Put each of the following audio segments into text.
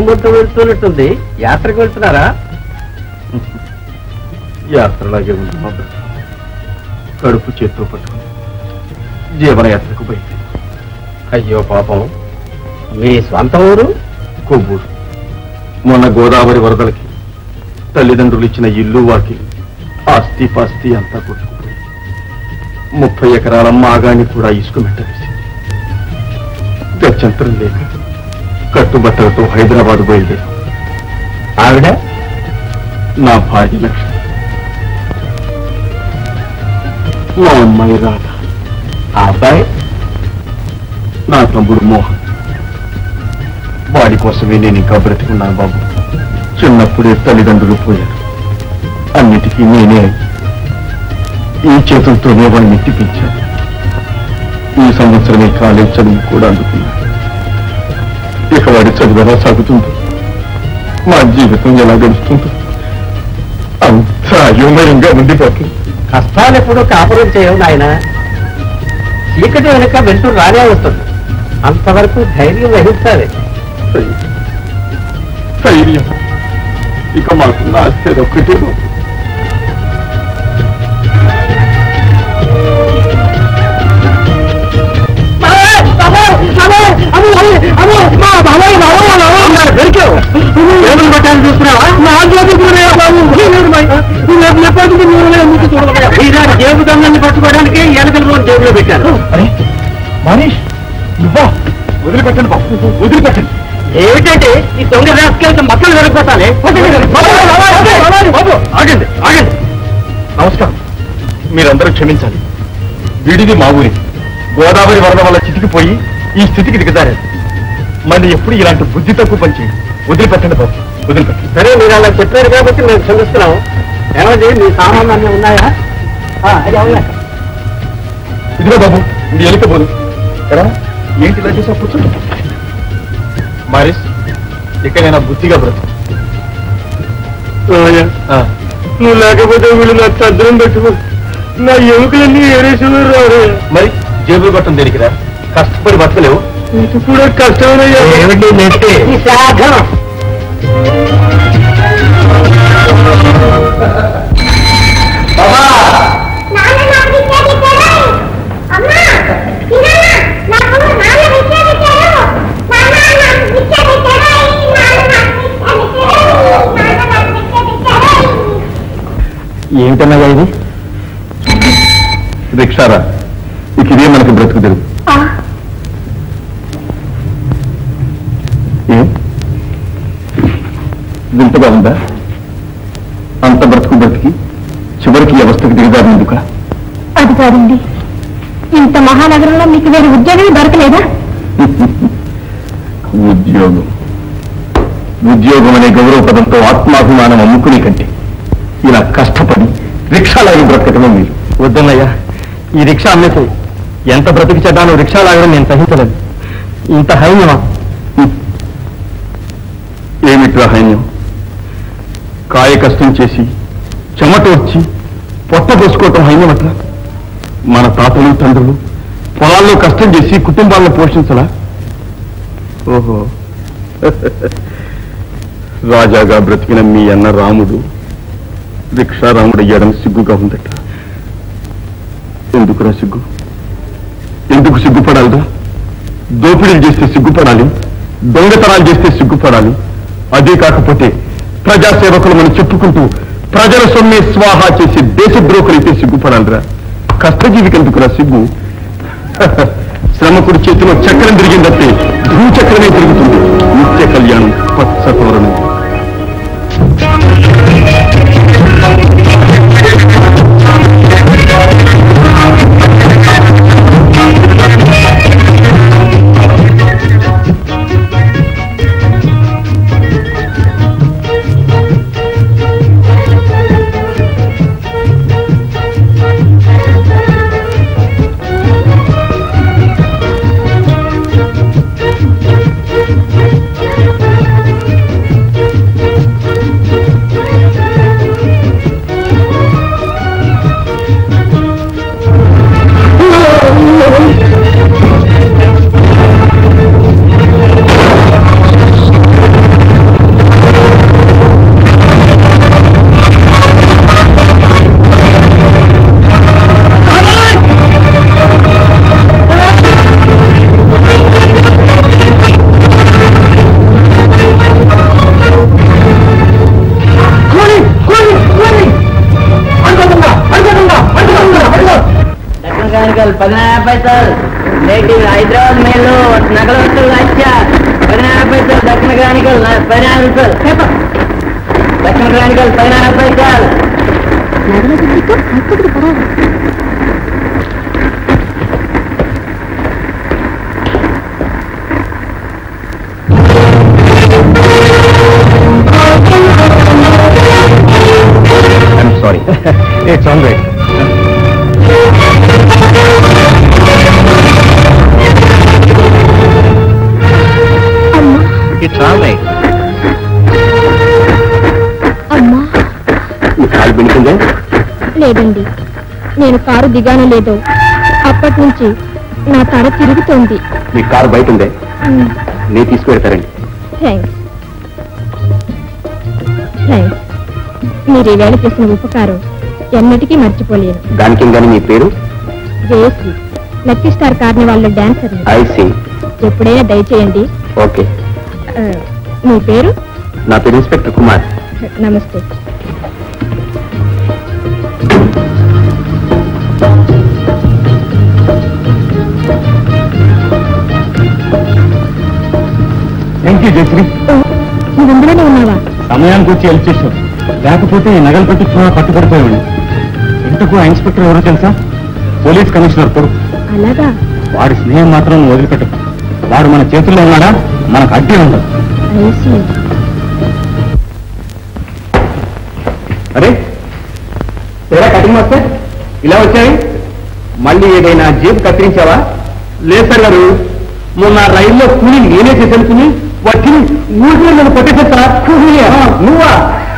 మొత్తం వెళ్తున్నట్టుంది. యాత్రకు వెళ్తున్నారా? యాత్రలాగే ఉంది మా బ్రతుకు. కడుపు చేత్తో పట్టుకుని జీవనయాత్రకు బయట. అయ్యో పాపం. మీ స్వంత ఊరు? కొవ్వూరు. మొన్న గోదావరి వరదలకి తల్లిదండ్రులు ఇచ్చిన ఇల్లు వాకిలి ఆస్తి పాస్తి అంతా కొట్టుకుపోయి 30 ఎకరాల మాగాన్ని కూడా ఇసుక మెట్టవేసింది. గత్యంతరం లేక కట్టుబట్టలతో హైదరాబాద్ బయలుదేరాం. ఆవిడ నా భార్య లక్ష్మి, మా అమ్మాయి రాధ, ఆ అబ్బాయి నా తమ్ముడు మోహన్. వాడి కోసమే నేను ఇంకా బ్రతికున్నాను బాబు. చిన్నప్పుడే తల్లిదండ్రులు పోయారు. అన్నిటికీ నేనే ఈ చేతులతోనే వాడిని ఎత్తిపించాను. ఈ సంవత్సరమే కాలేజ్ చదువు కూడా అందుకున్నాను. ఇక వాడి చదువు ఎలా సాగుతుందో, మా జీవితం ఎలా గడుస్తుందో అంతా అయోమయంగా ఉండిపోతుంది. కష్టాలు ఎప్పుడూ కాపురం చేయవు నాయన. చీకటి వెనుక వెంటూ రానే వస్తుంది. అంతవరకు ధైర్యం వహిస్తాది. ధైర్యం ఇక మాకు ఆస్తి ఒక్కటే. జేబు దొంగల్ని పట్టుకోవడానికి ఎలకలు జేబులో పెట్టారు. మనీష్ నువ్వా? వదిలిపెట్టండి బాబు, వదిలిపెట్టండి. ఏమిటంటే ఈ దొంగ రాసుకెళ్తే మక్కలు వెళ్ళిపోతానే. ఆగండి ఆగండి. నమస్కారం. మీరందరూ క్షమించాలి. వీడిది మా ఊరి. గోదావరి వరద వల్ల చితికిపోయి ఈ స్థితికి దిగజారారు. మళ్ళీ ఎప్పుడు ఇలాంటి బుద్ధి తక్కువ పని చేయండి. వదిలిపెట్టండి బాబు, వదిలిపెట్టండి. సరే, మీరు అలా చెప్పారు కాబట్టి మేము క్షమిస్తున్నాం. ఏమండి, మీ సామాన్లు అన్నీ ఉన్నాయా? అది అవునా? ఇదిగో బాబు, ఇది ఎలికపోదు. ఎరా ఏంటి ఇలా చేసా? కూర్చోండి. మారిస్, ఇకనైనా బుద్ధిగా బ్రతుకు. నువ్వు లేకపోతే వీళ్ళు నా చంద్రం పెట్టుకో, నా ఎముకలన్నీ ఏరేసేవారు రారే. మరి జేబులు పట్టం దేనికిరా? కష్టపడి బతకలేవు. ఇది కూడా కష్టమేనయ్యా. ఏమిటి నెట్టి సాధన? ఏమిటన్నగా ఇది? రిక్షారా? ఇక ఇదే మనకి బ్రతుకు తెరుగు. ఏం వింతగా ఉందా? అంత బ్రతుకు బ్రతికి చివరికి వ్యవస్థకు దిగజారినందుక? అది కాదండి, ఇంత మహానగరంలో మీకు వేరే ఉద్యోగం దొరకలేదా? ఉద్యోగం అనే గౌరవ పదంతో ఆత్మాభిమానం అమ్ముకునే కంటే ఇలా కష్టపడి రిక్షాలాగి బ్రతకటమే మీరు. వద్దన్నయ్యా, ఈ రిక్షా అమ్మేసి ఎంత బ్రతికి చెడ్డానో రిక్షా లాగడం నేను సహించలేదు. ఇంత హైన్యమా? ఏమిట్రా హైన్యం? కాయ కష్టం చేసి చెమట వచ్చి పొట్ట పోసుకోవటం హైన్యం అట్లా? మన తాతలు తండ్రులు పొలాల్లో కష్టం చేసి కుటుంబాలను పోషించలా? ఓహో, రాజాగా బ్రతికిన మీ అన్న రాముడు రిక్షా రాముడు అయ్యాడని సిగ్గుగా ఉందట. ఎందుకురా సిగ్గు? ఎందుకు సిగ్గుపడాలిరా? దోపిడీలు చేస్తే సిగ్గుపడాలి, దొంగతనాలు చేస్తే సిగ్గుపడాలి. అదే కాకపోతే ప్రజాసేవకులు మనం చెప్పుకుంటూ ప్రజల సొమ్మే స్వాహా చేసి దేశద్రోహులైతే సిగ్గుపడాలిరా. కష్టజీవికి ఎందుకురా సిగ్గు? శ్రమకుడి చేతిలో చక్రం తిరిగిందంటే భూచక్రమే తిరుగుతుంది. నిత్య కళ్యాణం పచ్చతోరణం. 15 పైసలు. నేటి హైదరాబాద్ మేలు నగల వస్తువులు లక్ష 15 పైసలు. దక్షిణ గ్రానికల్ 16 రూపాయలు. దక్షిణ గ్రానికల్ 16 పైసలు. I'm sorry. It's all right. It's all right. అమ్మా కాలు పెడుతుందా? లేదండి, నేను కారు దిగాను లేదో అప్పటి నుంచి నా తల తిరుగుతోంది. మీ కారు బయట ఉందే, నేను తీసుకువెడతారండి. థ్యాంక్స్. మీరు ఈవేళ చేసిన ఉపకారం ఎన్నటికీ మర్చిపోలేను. దానికి కానీ మీ పేరు? జయశ్రీ, లక్కీ స్టార్ కార్నివాల్లో డాన్సర్. I see. ఎప్పుడైనా దయచేయండి. ఓకే. మీ పేరు? నా పేరు ఇన్స్పెక్టర్ కుమార్. నమస్తే. Thank you Jayashree. నువ్వు ఇందులోనే ఉన్నావా? సమయానికి వచ్చి హెల్ప్ చేశావు, లేకపోతే ఈ నగలు పట్టుబడిపోయాడు. ఇంతకు ఆ ఇన్స్పెక్టర్ ఎవరో తెలుసా? పోలీస్ కమిషనర్ కొడుకు. అలాగా? వాడి స్నేహం మాత్రం నువ్వు వదిలిపెట్టకు. వాడు మన చేతుల్లో ఉన్నాడా మనకు అడ్డే ఉండదు. అరే తెరా కటింగ్ మాస్టర్, ఇలా వచ్చాయి. మళ్ళీ ఏదైనా జేబు కత్తిరించావా? లేదు సార్ గారు, మొన్న రైల్లో కూలి నేనే చేసేసుకుని వచ్చి ఊరిలో నన్ను కొట్టేసేస్తా. నువ్వా?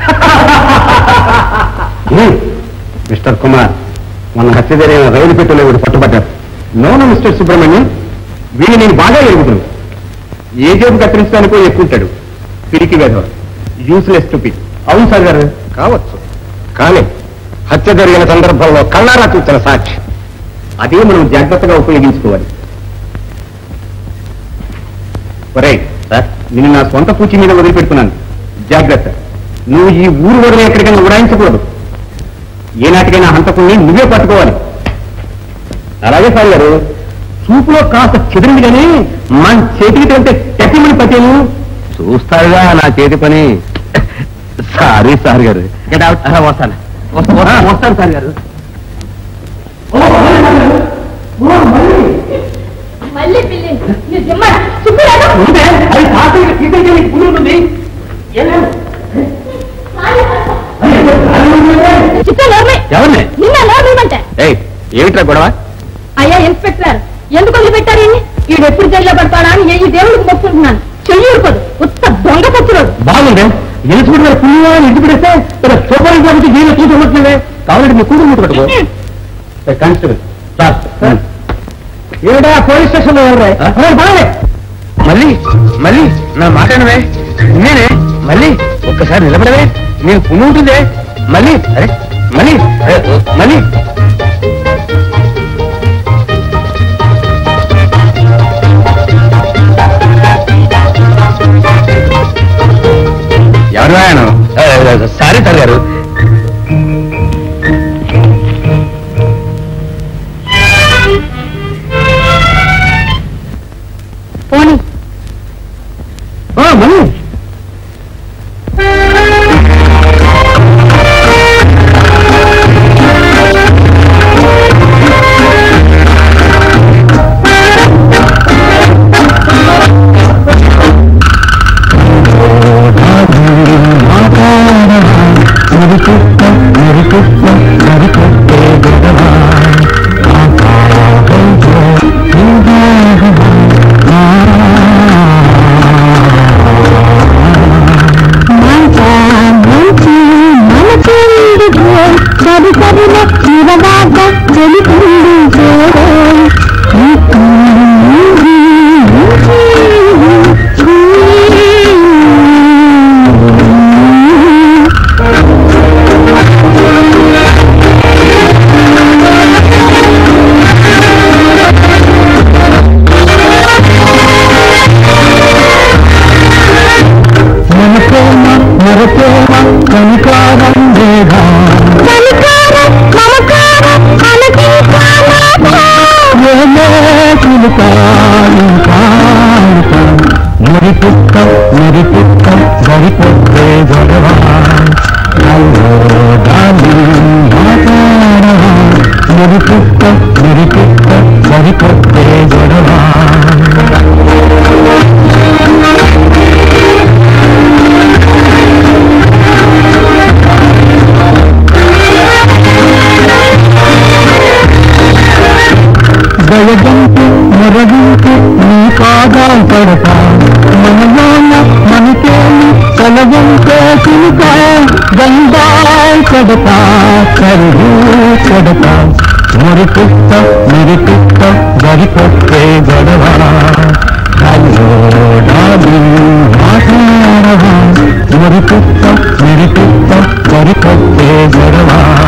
మిస్టర్ కుమార్, మొన్న హత్య జరిగిన రైలు పెట్టెలో వీడు పట్టుబడ్డారు. నోను మిస్టర్ సుబ్రహ్మణ్యం, వీడిని నేను బాగా ఎరుగుతున్నాను. ఏ జేబు కత్తిరించడానికో ఎక్కుంటాడు. పిరికి వేధవ, యూస్లెస్ స్టూపిడ్. అవును సార్ గారు, కావచ్చు. కానీ హత్య జరిగిన సందర్భంలో కళ్ళారా చూసిన సాక్షి. అదే మనం జాగ్రత్తగా ఉపయోగించుకోవాలి. ఒరే సార్, నేను నా సొంత పూచి మీద వదిలిపెడుతున్నాను. జాగ్రత్త, నువ్వు ఈ ఊరు వదిలే ఎక్కడికైనా ఉడాయించకూడదు. ఏనాటికైనా హంతకుని నువ్వే పట్టుకోవాలి. అలాగే సార్ గారు, చూపులో కాస్త చెదిరింది కానీ మన చేతికి తెలితే టెక్కిమని పట్టేను. చూస్తారుగా నా చేతి పని. సారీ సార్ గారు. వస్తాను వస్తాను సార్ గారు. ఎవరిని? ఏమిట్రా గొడవ? అయ్యా ఇన్స్పెక్టర్, ఎందుకు వదిలిపెట్టారు? ఈడు ఎప్పుడు జైల్లో పడతాడా అని ఈ దేవుడికి మొక్కుకుంటున్నాను. చెయ్యి ఊరుకోదు, ఉత్త దొంగ పచ్చుడు. బాగుంది. ఎలుసుకుంటే పుణ్యమని ఇంటి పెడితే సూపర్ కాబట్టి దీన్ని చూసుకోవట్లేదే. కాబట్టి మీ కూతురు ముట్టు పట్టుకో. కానిస్టేబుల్ సార్, ఏమిటా పోలీస్ స్టేషన్ లో బాగా మళ్ళీ మళ్ళీ నా మాట్లాడవే. నేనే మళ్ళీ ఒక్కసారి నిలబడవే. నేను పుణ్యం ఉంటుందే. మళ్ళీ అరే మళ్ళీ మళ్ళీ ఎవరు ఆయన? సారీ సార్ గారు. పోనీ మళ్ళీ మెరిపుక్క మెరిపుక్క గరిపొక్కే గొడవా మెరిపుక్క మెరిపుక్క గరిపొక్కే గొడవా దయగంపు మొరగింపు నీ పాదాలు పడతా మనలోన మనకేమి కలవంతో చిలుక గంగాల్ పడతా కరువు పడతా మురిపుక్క మురిపుక్క గరిపొక్కే గొడవ మురిపుక్క మురిపుక్క గరిపొక్కే గొడవ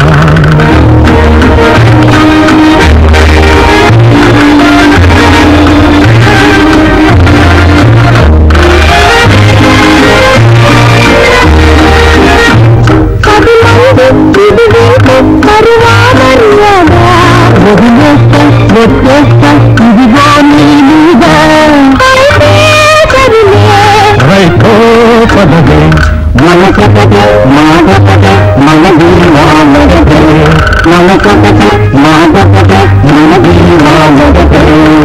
పదవే మనకొకటి మాకొకటి మన దీవాలొకటే మనకొకటి మాకొకటి మన దీవాలొకటే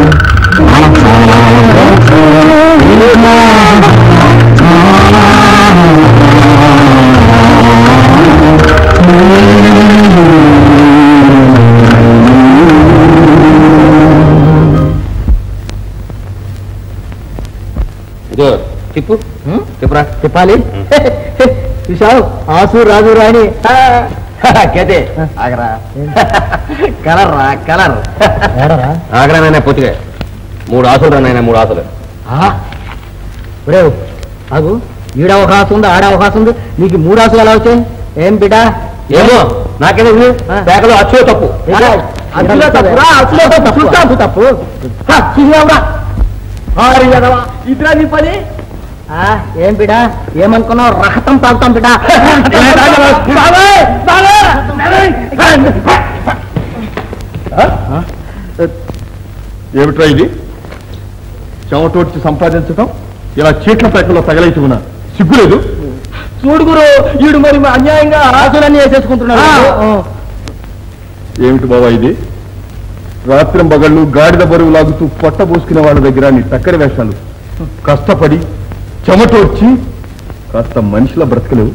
తిప్పు తిప్పురా చెప్పాలి చూసావు ఆసు రాజు రాణి కేతే ఆగరా కలర్ రా కలర్ ఆగరా నాయన పొత్తిగా 3 ఆసులు రా నాయన 3 ఆసులు ఒరే ఆగు ఈడ అవకాశం ఉంది ఆడ అవకాశం ఉంది నీకు 3 ఆసులు ఎలా వచ్చాయి ఏం బిడ్డా ఏమో నాకేదో పేకలో అచ్చులో తప్పు తప్పు ఇద్దరా నీ పని ఏం బిడా ఏమనుకున్నావు రహతం తాగుతాం బిడా ఏమిట్రా ఇది చెమటోడ్చి సంపాదించడం ఇలా చీట్ల పేకల్లో తగలైతున్నా సిగ్గులేదు చూడుగురు ఈడు మరి అన్యాయంగా ఆశలన్నీ వేసేసుకుంటున్నాడు ఏమిటి బాబా ఇది రాత్రి బగళ్ళు గాడిద బరువు లాగుతూ పొట్ట పోసుకునే వాళ్ళ దగ్గర నీ టక్కరి వేషాలు కష్టపడి చెమటోడ్చి కాస్త మనిషిలా బ్రతకలేవు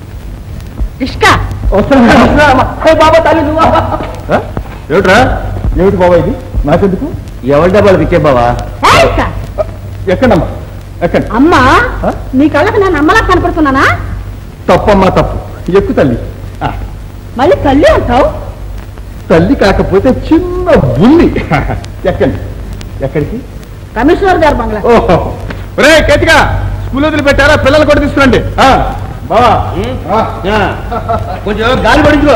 ఏమిట్రా ఏమిటి బాబా ఇది నాకెందుకు ఎవరి డబ్బాలు ఇచ్చే బావా ఎక్కడమ్మా ఎక్కడ అమ్మా నీ కళ్ళకి నేను అమ్మలా కనపడుతున్నానా తప్పమ్మా తప్పు ఎక్కు తల్లి మళ్ళీ కళ్ళు అంటావు తల్లి కాకపోతే చిన్న బుల్లి ఎక్కండి ఎక్కడికి కమిషనర్ గారు బంగ్లా ఓహో రే కేతిగా స్కూల్ వదిలిపెట్టారా పిల్లలు కూడా తీసుకురండి బావా కొంచెం గాలి పడించుకో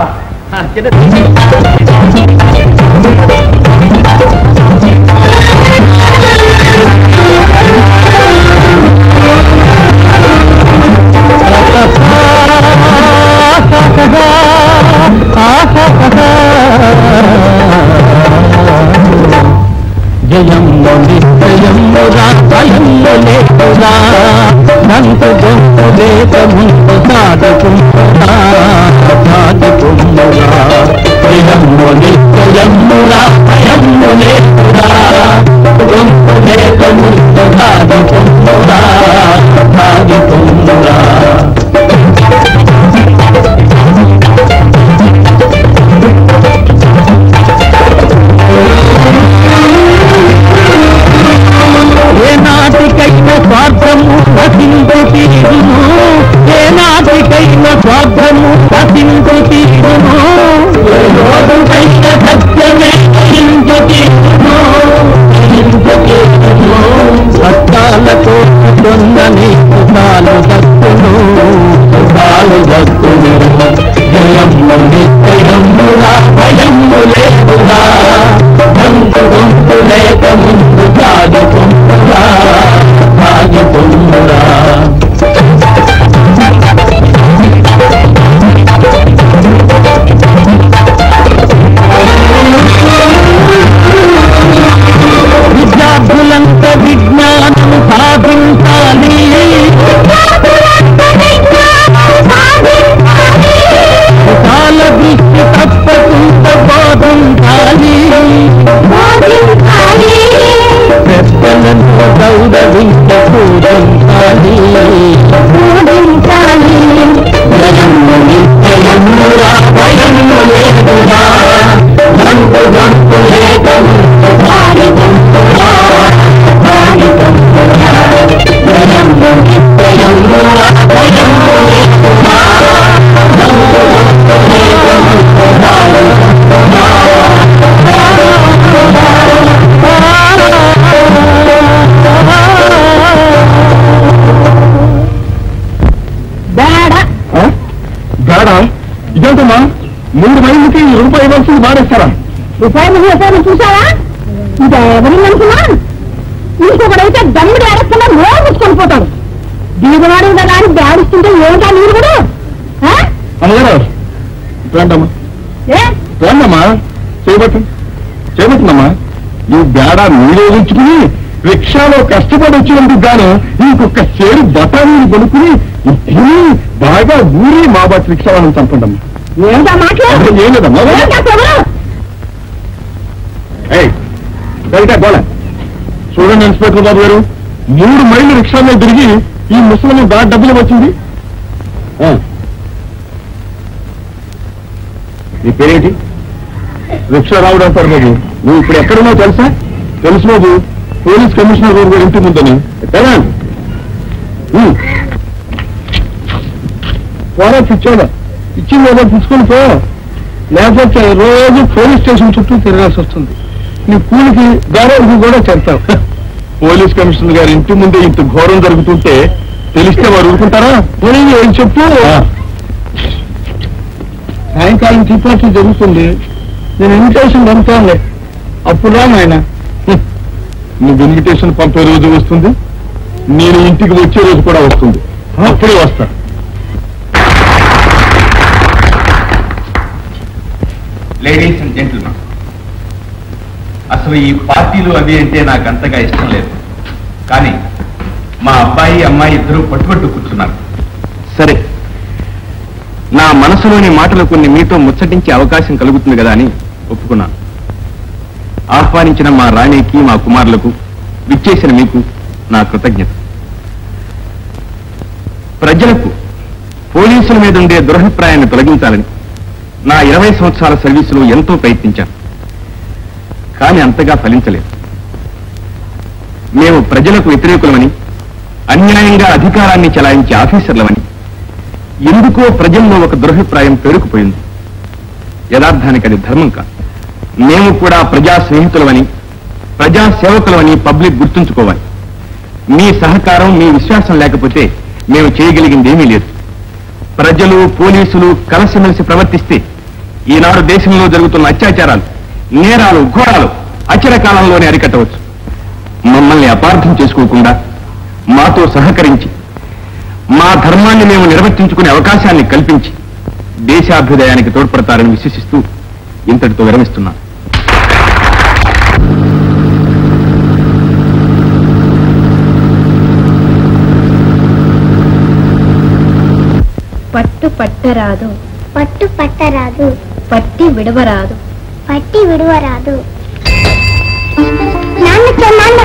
జయమ్ము నిశ్చయమ్ముగా భయమ్ము లేకుగా నంతు గొంతు లేక ముందు సాధుకుంటుగా జయమ్ము నిశ్చయమ్ముగా భయమ్ము లేకుగా గొంతు లేక ముందు సాధుకుంటుగా ఏ నాటికైనా స్వార్థము నశించి తీరును ఏ బేడా బేడా ఇదేంటమ్మా 3 మైళ్ళకి రూపాయి ఇవ్వాల్సింది బాడేస్తారా? రూపాయలు వేసాను చూసావా? ఇది ఎవరిని అనుకున్నా? ఇంకొకడైతే దమ్ముడు ఏడకుండా నోరు పుచ్చుకొని పోతాడు. దీనివాడు కదా అని బ్యాడిస్తుంటే ఏమిటా మీరు కూడా? అమ్మగారు రండమ్మా రండమ్మా చేయబట్టినమ్మా ఈ బేడా మీరే ఉంచుకుని రిక్షాలో కష్టపడి వచ్చినందుకు గాను ఇంకొక సేరు బఠానీని కొనుక్కుని బాగా ఊరి మా బట్టి రిక్షా వాళ్ళని చంపండమ్మా. ఏంటా మాట్లాడు? ఏం లేదమ్మా గోళ చూడండి ఇన్స్పెక్టర్ బాబు గారు 3 మైళ్ళు రిక్షా మీద తిరిగి ఈ ముసలిని బాగా డబ్బులు వచ్చింది. నీ పేరేంటి? రిక్షా రావుడు అంటారు బాబు. నువ్వు ఇప్పుడు ఎక్కడున్నావు తెలుసా? తెలుసు బాబు, పోలీస్ కమిషనర్ గారు ఇంటి ముందని. పోరా పిచ్చోడా, ఇచ్చింది ఏదో పుచ్చుకొని పో, లేకపోతే రోజు పోలీస్ స్టేషన్ చుట్టూ తిరగాల్సి వస్తుంది. నీ కూలికి గారెకి కూడా చెప్తావు. పోలీస్ కమిషనర్ గారి ఇంటి ముందే ఇంత ఘోరం జరుగుతుంటే తెలిస్తే వారు ఊరుకుంటారా? ఏం చెప్పు. సాయంకాలం టీ పార్టీ జరుగుతుంది, నేను ఇన్విటేషన్ పంపుతానులే, అప్పుడు రా నాయన. నువ్వు ఇన్విటేషన్ పంపే రోజు వస్తుంది, నేను ఇంటికి వచ్చే రోజు కూడా వస్తుంది, అప్పుడే వస్తా. లేడీస్ అండ్ జెంటిల్మెన్, అసలు ఈ పార్టీలు అవి అంటే నాకు అంతగా ఇష్టం లేదు. కానీ మా అబ్బాయి అమ్మాయి ఇద్దరూ పట్టుబట్టు కూర్చున్నారు. సరే, నా మనసులోని మాటలు కొన్ని మీతో ముచ్చటించే అవకాశం కలుగుతుంది కదా అని ఒప్పుకున్నాను. ఆహ్వానించిన మా రాణికి, మా కుమారులకు, విచ్చేసిన మీకు నా కృతజ్ఞత. ప్రజలకు పోలీసుల మీద ఉండే దురభిప్రాయాన్ని తొలగించాలని నా 20 సంవత్సరాల సర్వీసులో ఎంతో ప్రయత్నించాను. కానీ అంతగా ఫలించలేదు. మేము ప్రజలకు వ్యతిరేకులమని, అన్యాయంగా అధికారాన్ని చెలాయించే ఆఫీసర్లమని ఎందుకో ప్రజల్లో ఒక దురభిప్రాయం పేరుకుపోయింది. యథార్థానికి అది ధర్మం కాదు. మేము కూడా ప్రజా స్నేహితులమని, ప్రజా సేవకులమని పబ్లిక్ గుర్తుంచుకోవాలి. మీ సహకారం, మీ విశ్వాసం లేకపోతే మేము చేయగలిగింది ఏమీ లేదు. ప్రజలు, పోలీసులు కలిసిమెలిసి ప్రవర్తిస్తే ఈనాడు దేశంలో జరుగుతున్న అత్యాచారాలు, నేరాలు, ఘోరాలు అచిరకాలంలోనే అరికట్టవచ్చు. మమ్మల్ని అపార్థం చేసుకోకుండా మాతో సహకరించి మా ధర్మాన్ని మేము నిర్వర్తించుకునే అవకాశాన్ని కల్పించి దేశాభ్యుదయానికి తోడ్పడతారని విశ్వసిస్తూ ఇంతటితో విరమిస్తున్నాను. పట్టు పట్టరాదు, పట్టు పట్టరాదు, పట్టి విడవరాదు, పట్టి విడువరాదు. నాన్న నాన్న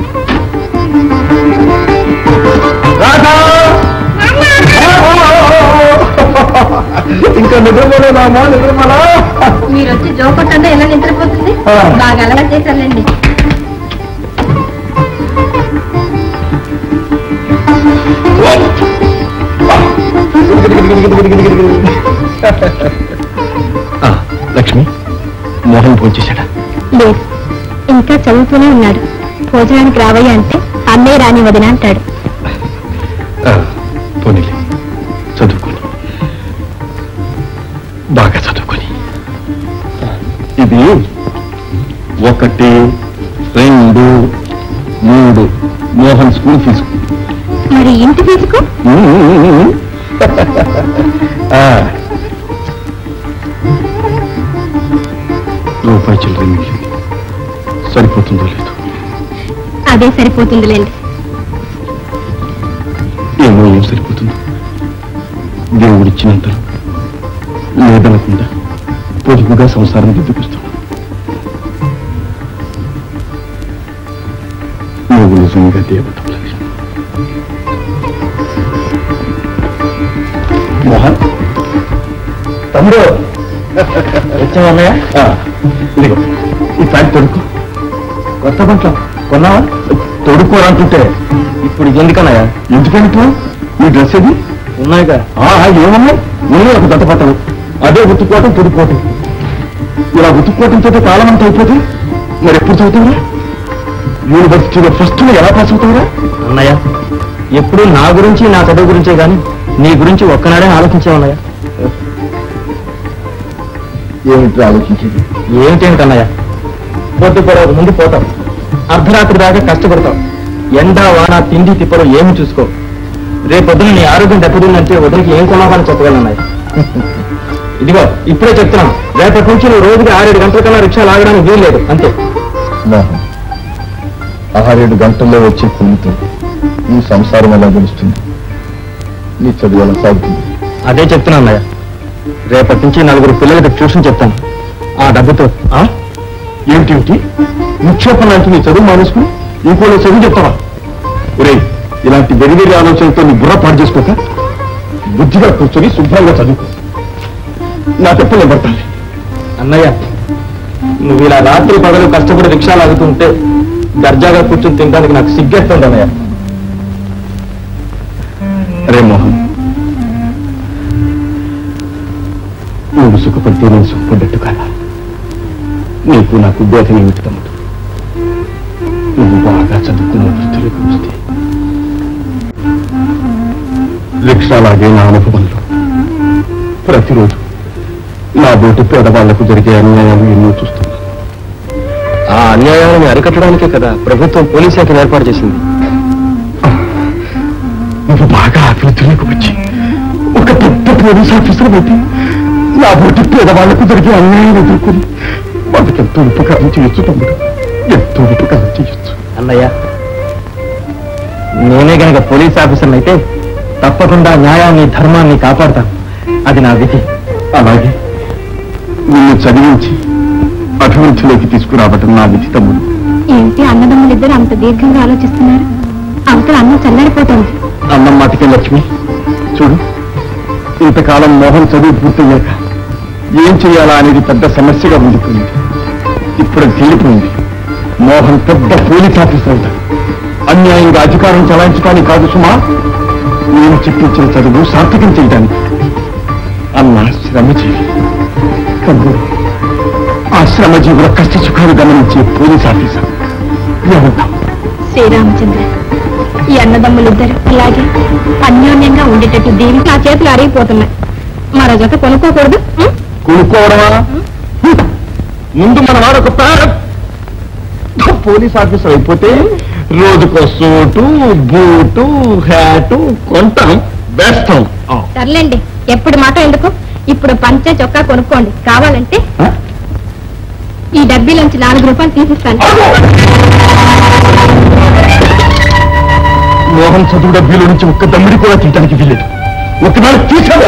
ఇంకా నిద్రపోలేదామా? నిద్రమలా మీరు వచ్చి జోకొట్టంటే ఎలా నిద్రపోతుంది? బాగా అలవాటు చేశానండి. లక్ష్మి, మోహన్ ఫోన్ చేశాడా? లేదు, ఇంకా చదువుతూనే ఉన్నాడు. భోజనానికి రావయ్య అంటే అన్నయ్య రాని వదిన అంటాడు. పోనీలే, చదువుకొని బాగా చదువుకొని. ఇది 1, 2, 3 మోహన్ స్కూల్ ఫీజు. మరి ఇంటి ఫీజుకు? రూపాయి చిల్లర మిగిలింది, సరిపోతుందో లేదు. అదే సరిపోతుందిలేండి. ఏమో ఏం సరిపోతుందో. దేవుడిచ్చినంతలో లేదనకుండా పొదుపుగా సంసారం దిద్దుకొస్తాం. నువ్వు నిజంగా దేవత లక్ష్మి. మోహన్, తమ్ముడు వచ్చావన్నయ్య? ఇదిగో ఈ ప్యాంట్ తొడుక్కో. కొత్త పంట కొన్నావా? తొడుక్కోరంటుంటే ఇప్పుడు ఎందుకన్నాయా? ఎందుకంటూ ఈ డ్రెస్ ఇది ఉన్నాయిగా. ఏమన్నాయి? ముందు ఒక దత్త పట్టలు, అదే ఉతుక్కోవటం, తొడుక్కోవటం. ఇలా ఉతుక్కోవటంతో కాలం అంతా అయిపోతే మరి ఎప్పుడు చదువుతావురా? యూనివర్సిటీలో ఫస్ట్ ఎలా పాస్ అవుతావురా? అన్నయ్య, ఎప్పుడు నా గురించి, నా చదువు గురించే గాని నీ గురించి ఒక్కనాడే ఆలోచించేవన్నయ్య. ఏమిటి ఆలోచించేది? ఏమిటేమిటన్నయ్య, పొద్దు పొడవకు ముందు పోతాం, అర్ధరాత్రి దాకా కష్టపడతాం, ఎండ వాన తిండి తిప్పలు ఏమి చూసుకో. రేపొద్దున నీ ఆరోగ్యం దెబ్బతిందంటే వదిలికి ఏం సమాధానం చెప్పగలన్నయ్య? ఇదిగో ఇప్పుడే చెప్తున్నాను, రేపటి నుంచి నువ్వు రోజుకి 6-7 గంటల కన్నా రిక్షా లాగడానికి వీల్లేదు, అంతే. 6-7 గంటల్లో వచ్చే కూలితో నీ సంసారం ఎలా గడుస్తుంది? నీ చదువు ఎలా సాగుతుంది? అదే చెప్తున్నా అన్నయ్య, రేపటి నుంచి 4 పిల్లలకి ట్యూషన్ చెప్తాను. ఆ డబ్బుతో ఏమిటి నిక్షేపం లాంటి నీ చదువు మానేసుకుని ఇంకోలో చదువు చెప్తావా? ఒరే, ఇలాంటి వెరివేరి ఆలోచనలతో నీ బుర్ర పాడు చేసుకోక బుద్ధిగా కూర్చొని శుభ్రంగా చదువుకో. నా తెప్పలే పడతాను. అన్నయ్య, నువ్వు ఇలా రాత్రి పగలు కష్టపడి రిక్షా లాగుతుంటే దర్జాగా కూర్చొని తినడానికి నాకు సిగ్గేస్తుంది అన్నయ్య. అరే మోహన్, నువ్వు సుఖపడితే నేను సుఖపడ్డట్టు కాదా? నీకు నాకు బోధన ఏమిటి తమ్ముడు? నువ్వు బాగా చదువుకున్న వృత్తిలోకి వస్తే రిక్షాలాగే నా అనుభవంలో ప్రతిరోజు నా బోటి పేదవాళ్లకు జరిగే అన్యాయాలు ఎన్నో చూస్తున్నాను. ఆ అన్యాయాలను అరికట్టడానికే కదా ప్రభుత్వం పోలీస్ శాఖను ఏర్పాటు చేసింది. నువ్వు బాగా అభివృద్ధిలోకి వచ్చి ఒక పెద్ద పోలీస్ ఆఫీసర్ అయితే నా బోటి పేదవాళ్లకు జరిగే అన్యాయాలు ఎదుర్కొని వాళ్ళకి ఎంతో ఉపకారం చేయొచ్చు తమ్ముడు, ఎంతో ఉపకారం చేయొచ్చు. అన్నయ్య, నేనే గనక పోలీస్ ఆఫీసర్ని అయితే తప్పకుండా న్యాయాన్ని ధర్మాన్ని కాపాడతాను. అది నా విధి. అలాగే నిన్ను చదివించి అభివృద్ధిలోకి తీసుకురావటం నా విధి తమ్ముడు. ఏంటి అన్నదమ్ములిద్దరు అంత దీర్ఘంగా ఆలోచిస్తున్నారు? అవతల అన్నం చల్లారిపోతుంది. అన్నం మాటికే లక్ష్మి, చూడు, ఇంతకాలం మోహన్ చదువు పూర్తయ్యాక ఏం చేయాలా అనేది పెద్ద సమస్యగా ఉండిపోయింది. ఇప్పుడు తీరిపోయింది. మోహన్ పెద్ద పోలీస్ ఆఫీసర్ అవుతాడు. అన్యాయంగా అధికారం చలాయించడానికి కాదు సుమా, నేను చెప్పించిన చదువు సార్థకం చేయడానికి. అన్న శ్రమజీవి తమ్ముడు, ఆ శ్రమజీవుల కష్ట సుఖాలు గమనించే పోలీస్ ఆఫీసర్ ఏమంటాం? శ్రీరామచంద్ర, ఈ అన్నదమ్ములిద్దరు ఇలాగే అన్యోన్యంగా ఉండేటట్టు దీనికి ఆ చేతులు అరిగిపోతున్నాయి. మరో జత కొనుక్కోకూడదు? కొనుక్కోవడమా? ముందు మన వాడు ఒక పెద్ద పోలీస్ ఆఫీసర్ అయిపోతే రోజుకో సూటు బూటు హ్యాటు కొంటాం, వేస్తాం. సర్లేండి, ఎప్పుడు మాట ఎందుకు, ఇప్పుడు పంచే చొక్కా కొనుక్కోండి. కావాలంటే ఈ డబ్బీలోంచి 4 రూపాయలు తీసిస్తాను. మోహన్ చదువు డబ్బీలో నుంచి ఒక్క దమ్మిడి కూడా తీయడానికి వీలేదు. ఒకనాడు తీసావు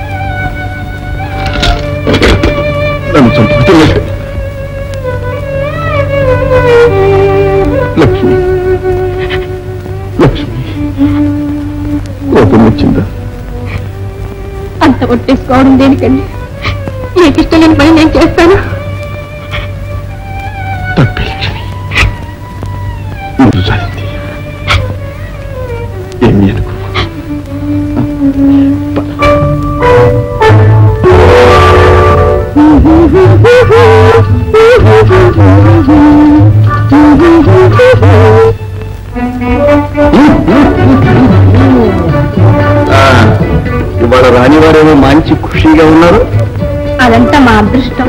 నన్ను చంపుతూ. లక్ష్మి, లక్ష్మి, కోపం వచ్చిందా? అంత ఒట్టేసుకోవడం దేనికండి? మీకు ఇష్టం లేని పని నేను చేస్తాను. తప్పే లక్ష్మి, ముందు జరిగింది ఏమి అనుకో. ఇవాళ రానివారేమో మంచి ఖుషీగా ఉన్నారు. అదంతా మా అదృష్టం.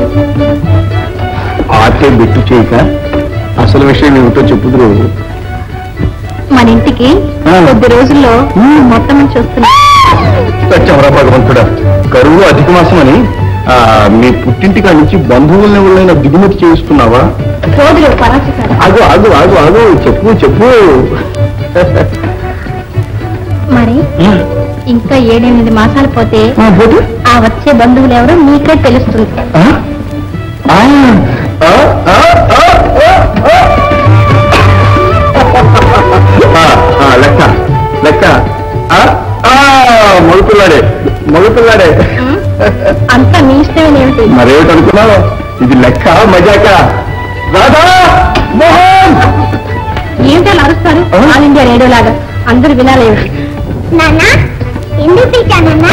ఆటే బిట్టు చేయక అసలు విషయం ఏమిటో చెప్పుదురు. మన ఇంటికి కొద్ది రోజుల్లో మొత్తం నుంచి వస్తున్నా. చవరా భగవంతుడా, కరువు అధిక మాసమని మీ పుట్టింటికా నుంచి బంధువుల్ని ఎవరైనా దిగుమతి చేస్తున్నావా? రోజులు పరాచిస్తారు. ఆగు ఆగు ఆగు ఆగు, చెప్పు చెప్పు. మరి ఇంకా 7-8 మాసాలు పోతే పోతే ఆ వచ్చే బంధువులు ఎవరో మీకే తెలుస్తుంది. లెక్క లెక్క మగుతున్నాడే మగుతున్నాడే. అంతా మీ ఇష్టమేమిటి? మరేమిటనుకున్నావు? ఇది లెక్క మజాక. రాధా, మోహన్, ఏమిటో అరుస్తారు ఆల్ ఇండియా రేడియో లాగా, అందరూ వినాలేమిటి? నాన్నా ఎందుకు పిలిచానన్నా?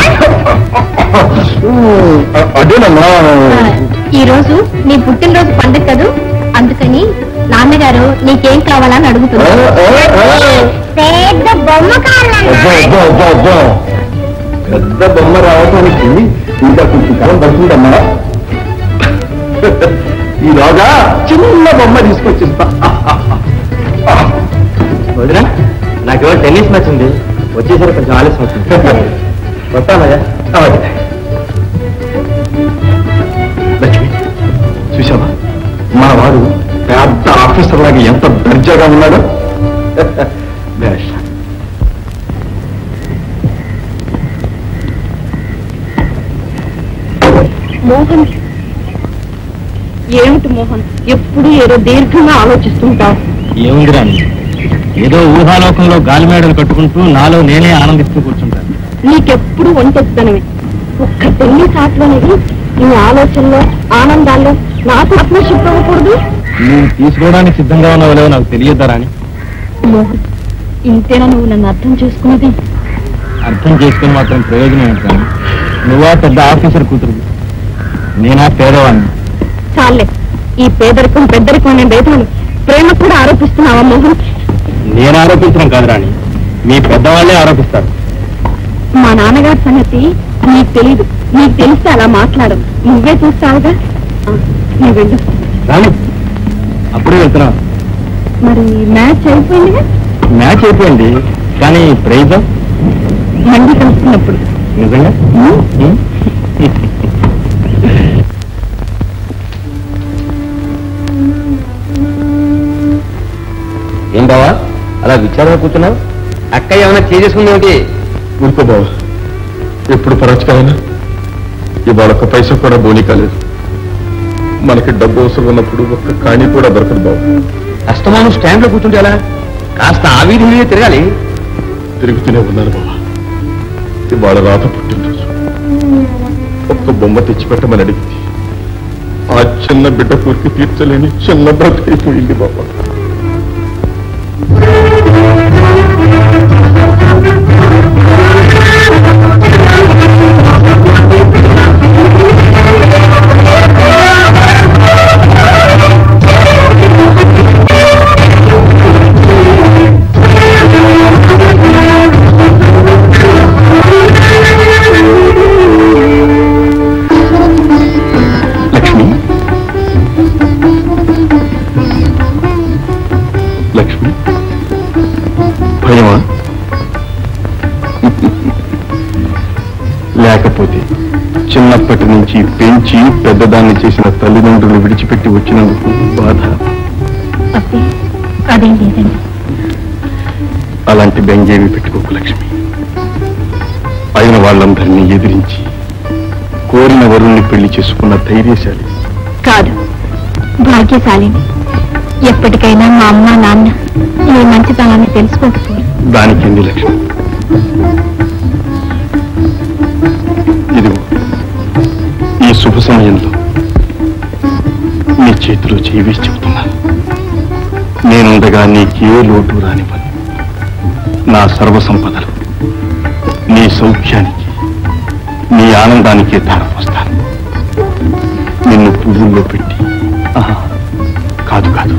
అదేనమ్మా, ఈ రోజు నీ పుట్టినరోజు పండుగ కదూ, అందుకని నాన్నగారు నీకేం కావాలని అడుగుతున్నారు. పెద్ద బొమ్మ కావాలన్నా. పెద్ద బొమ్మ రావడానికి ఇంకా కొంచెం కాలం పడుతుందమ్మా. ఈలోగా చిన్న బొమ్మ తీసుకొచ్చిస్తా. వదినా నాకేమో టెన్నిస్ మ్యాచ్ ఉంది, వచ్చేసరికి కొంచెం ఆలస్యం అవుతుంది. వస్తానయ్యా. లక్ష్మి చూసావా, మా వాడు పెద్ద ఆఫీసర్ లాగా ఎంత దర్జాగా ఉన్నాడో. మోహన్, ఏమిటి మోహన్, ఎప్పుడు ఏదో దీర్ఘంగా ఆలోచిస్తుంటావు? ఏముంది రాని, ఏదో ఊహాలోకంలో గాలిమేడలు కట్టుకుంటూ నాలో నేనే ఆనందిస్తూ కూర్చుంటాను. నీకెప్పుడు ఒంటెత్తనమే. ఒక్క టెన్నిస్ ఆటలోనేది నీ ఆలోచనలో ఆనందాల్లో నాకు పార్ట్నర్షిప్ అవ్వకూడదు? నువ్వు తీసుకోవడానికి సిద్ధంగా ఉన్నావులేవో నాకు తెలియద్దా రాని. మోహన్, ఇంతేనా నువ్వు నన్ను అర్థం చేసుకున్నది? అర్థం చేసుకుని మాత్రం ప్రయోజనం ఏంటి రాని? నువ్వా పెద్ద ఆఫీసర్ కూతురు, నేనా పేదవాడిని. చాలే, ఈ పేదరికం పెద్దరికం అనే భేదాలు ప్రేమ కూడా ఆరోపిస్తున్నావా మోహన్? నేను ఆరోపించడం కాదు రాణి, మీ పెద్దవాళ్ళే ఆరోపిస్తారు. మా నాన్నగారి సంగతి నీకు తెలీదు. నీకు తెలిస్తే అలా మాట్లాడవు. నువ్వే చూస్తావుగా. నువ్వు వెళ్ళు. రాణి అప్పుడే వెళ్తున్నావు? మరి మ్యాచ్ అయిపోయిందిగా. మ్యాచ్ అయిపోయింది, కానీ ప్రైజ్ మళ్ళీ కలుస్తున్నప్పుడు. నిజంగా? ఏం బావా అలా విచారంగా కూర్చున్నావు? అక్క ఏమైనా చేసుకుందేమిటి? ఊరుకో బావ, ఎప్పుడు పరచకాలైనా ఇవాళ ఒక్క పైసా కూడా బోనీ కాలేదు. మనకి డబ్బు అవసరం ఉన్నప్పుడు ఒక్క కాణి కూడా దొరకదు బావ. కష్టమాను స్టాండ్ లో కూర్చుంటే ఎలా? కాస్త ఆ వీధి మీద తిరగాలి. తిరుగుతూనే ఉన్నాను బావ. ఇవాళ రాత పుట్టినరోజు, ఒక్క బొమ్మ తెచ్చిపెట్టమని అడిగింది. ఆ చిన్న బిడ్డ కోరిక తీర్చలేని చిన్న బ్రతికైపోయింది బాబా. లక్ష్మి, భయమా? లేకపోతే చిన్నప్పటి నుంచి పెంచి పెద్దదాన్ని చేసిన తల్లిదండ్రులు విడిచిపెట్టి వచ్చినందుకు బాధ? అదేం లేదండి. అలాంటి బెంగేమి పెట్టుకోకు లక్ష్మి. అయిన వాళ్ళందరినీ ఎదిరించి కోరిన వరుణ్ణి పెళ్లి చేసుకున్న ధైర్యశాలి కాదు, భాగ్యశాలిని. ఎప్పటికైనా మా అమ్మ నాన్న నీ మంచితనాన్ని తెలుసుకోకపోయి. దానికేంది లక్ష్మి? ఇదిగో ఈ శుభ సమయంలో నీ చేతిలో చేయి వేసి చెబుతున్నాను. నేనుండగా నీకే లోటు రానివ్వను. నా సర్వసంపదలు నీ సౌఖ్యానికి, నీ ఆనందానికే ధారపోస్తాను. నిన్ను పువ్వుల్లో పెట్టి, కాదు కాదు,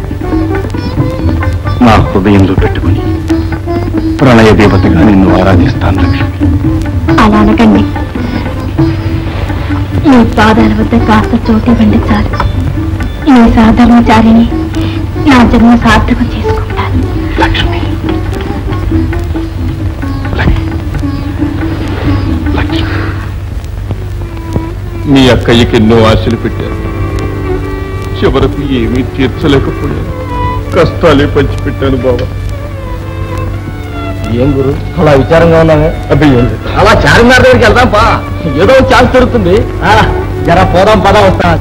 నా హృదయంలో పెట్టుకుని ప్రణయ దేవతగా నిన్ను ఆరాధిస్తాను లక్ష్మి. అలా అనకండి. ఈ పాదాల వద్ద కాస్త చోటివ్వండి చాలు. ఈ సాధర్మచారిని నా జన్మ సార్థకం చేసుకుంటాను. లక్ష్మి, లక్ష్మి, మీ అక్కయ్యకి ఎన్నో ఆశలు పెట్టారు. చివరకు ఏమీ తీర్చలేకపోయాను. కష్టాలే పంచిపెట్టాను బాబా. ఏం గురు అలా విచారంగా ఉన్నావే? అబ్బే, అలా చార్మినార్ దగ్గరికి వెళ్దాం పా, ఏదో ఛాన్స్ దొరుకుతుంది. జరా పోదాం, పదా వస్తా.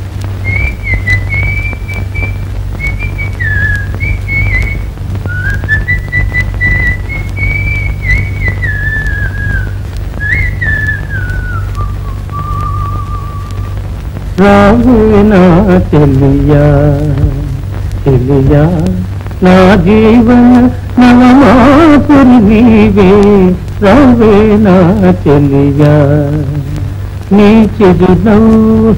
రావేనా తెలియా తెలియా నా జీవన నవమాపురి నీవే. రావేనా తెలియా నీ చిరునవ్వు.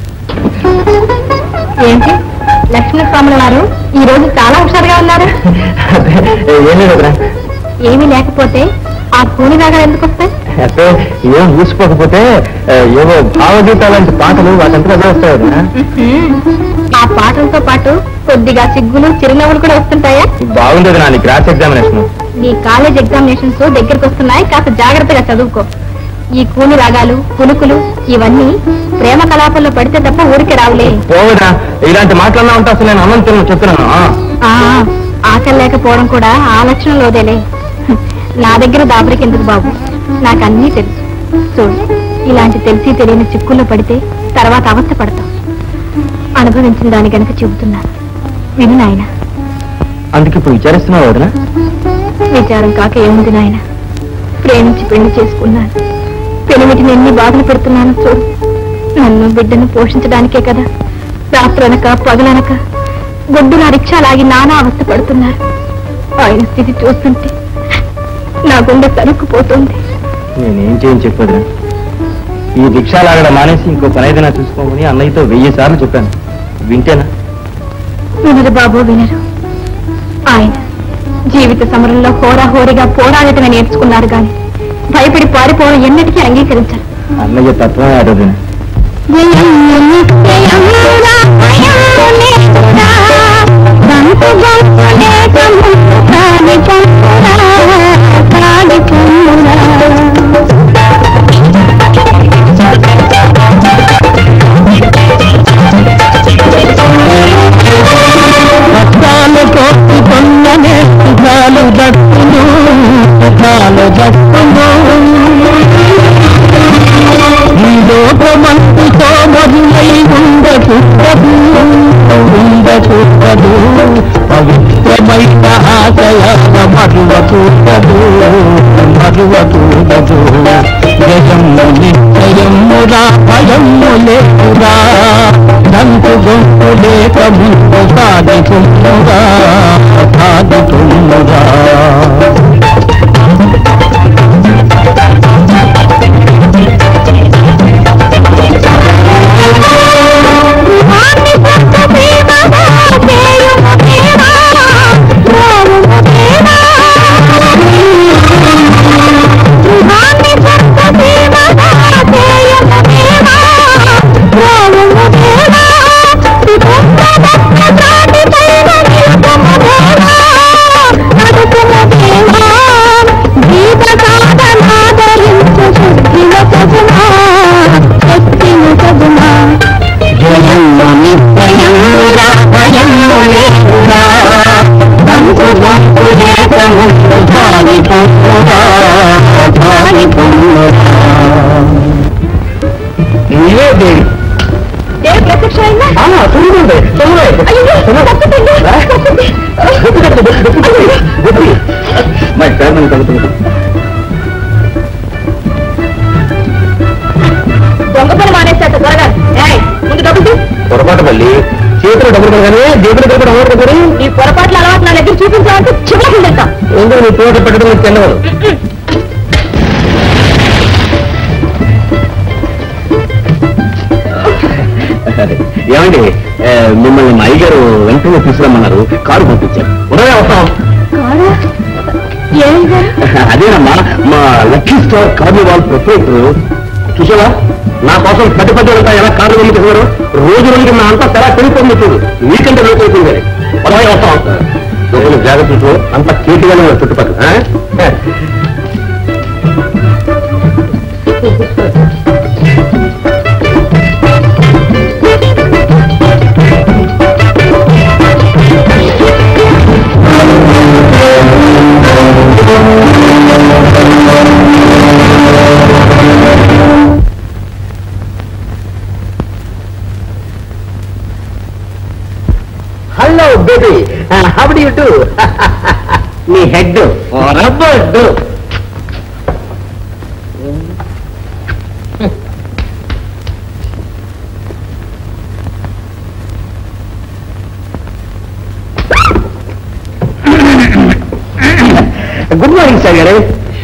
ఏంటి లక్ష్మీస్వాముల వారు ఈ రోజు చాలా హుషారుగా ఉన్నారు? ఏమీ లేదురా. ఏమీ లేకపోతే ఆ కూని రాగాలు ఎందుకు వస్తాయి? అయితే ఏం ఊసిపోకపోతే ఏవో భావగీతాలు లాంటి పాటలు వాటంతా వస్తాయి. ఆ పాటలతో పాటు కొద్దిగా సిగ్గులు చిరునవ్వులు కూడా వస్తుంటాయా? బాగుండదు నా క్లాస్ ఎగ్జామినేషన్. నీ కాలేజ్ ఎగ్జామినేషన్స్ దగ్గరికి వస్తున్నాయి, కాస్త జాగ్రత్తగా చదువుకో. ఈ కూని రాగాలు పులుకులు ఇవన్నీ ప్రేమ కలాపంలో పడితే తప్ప ఊరికి రావులే. పోవదా ఇలాంటి మాటలన్నా ఉంటే అసలు నేను అన్నం తిన్న చెప్తున్నాను. ఆకలి లేకపోవడం కూడా ఆ లక్షణంలోదేలే. నా దగ్గర దాబరికి ఎందుకు బాబు, నాకు అన్నీ తెలుసు. చూడు, ఇలాంటి తెలిసి తెలియని చిక్కుల్లో పడితే తర్వాత అవస్థ పడతాం. అనుభవించిన దాని గనక చెబుతున్నాను, విను నాయన. అందుకు ఇప్పుడు విచారిస్తున్నావు వదినా? విచారం కాక ఏముంది నాయన, ప్రేమించి పెళ్లి చేసుకున్నాను. పెనిమిటిని ఎన్ని బాధలు పెడుతున్నాను చూడు. నన్ను బిడ్డను పోషించడానికే కదా రాత్రనక పగలనక గొడ్డు నా రిక్షా లాగి నానా అవస్థ పడుతున్నారు. ఆయన స్థితి చూస్తుంటే నా గుండె తరుక్కుపోతుంది. నేనేం చేయని చెప్పదురా. ఈ రిక్షా లాగడం మానేసి ఇంకో పని ఏదైనా చూసుకోమని అన్నయ్యతో 1000 సార్లు చెప్పాను. వింటేనా? వినరు బాబు, వినరు. ఆయన జీవిత సమరంలో హోరాహోరీగా పోరాడటమే నేర్చుకున్నారు గాని భయపడి పారిపోవడం ఎన్నటికీ అంగీకరించారు. అన్నయ్య తత్వమే అదొదిన. పవిత్రమైన ఆశయాల మరువకూడదు జయము నిశ్చయమురా భయము లేకురా దంకు గొంతు లేక ముందు సాధితుమురా. దొంగపని మానేశాట త్వరగా. ముందు డబ్బులు పొరపాటు మళ్ళీ చేతులు డబ్బులు కానీ దేవుడు డబ్బులు అవ్వదు కానీ ఈ పొరపాట్ల అలవాటు నా దగ్గర చూపించాలంటే చివరికి వెళ్తాం. ఎందుకు నీ తోట పెట్టడం నీకు తెలియదు. ఏమండి, మిమ్మల్ని మా అయ్యగారు వెంటనే తీసుకురమ్మన్నారు. కారు పంపించారు. ఉదయం వస్తాం. అదేనమ్మా, మా లక్కీ స్టార్ కార్నివాల్ ప్రొపరేటర్. చూసావా, నా కోసం పెద్ద పెద్ద ఎలా కార్లు పంపించారు. రోజు రోజుకి నా అంతా తెలా పెరిగిపోయింది. చూడు, నీకంటే లోపలిపోయింది. ఉదయం వస్తాం. జాగ్రత్త, అంత కేటీగానే చుట్టుపక్కల. Hello baby, how do you do? నీ హెడ్ రబ్బర్డు. గుడ్ మార్నింగ్ సార్ గారు.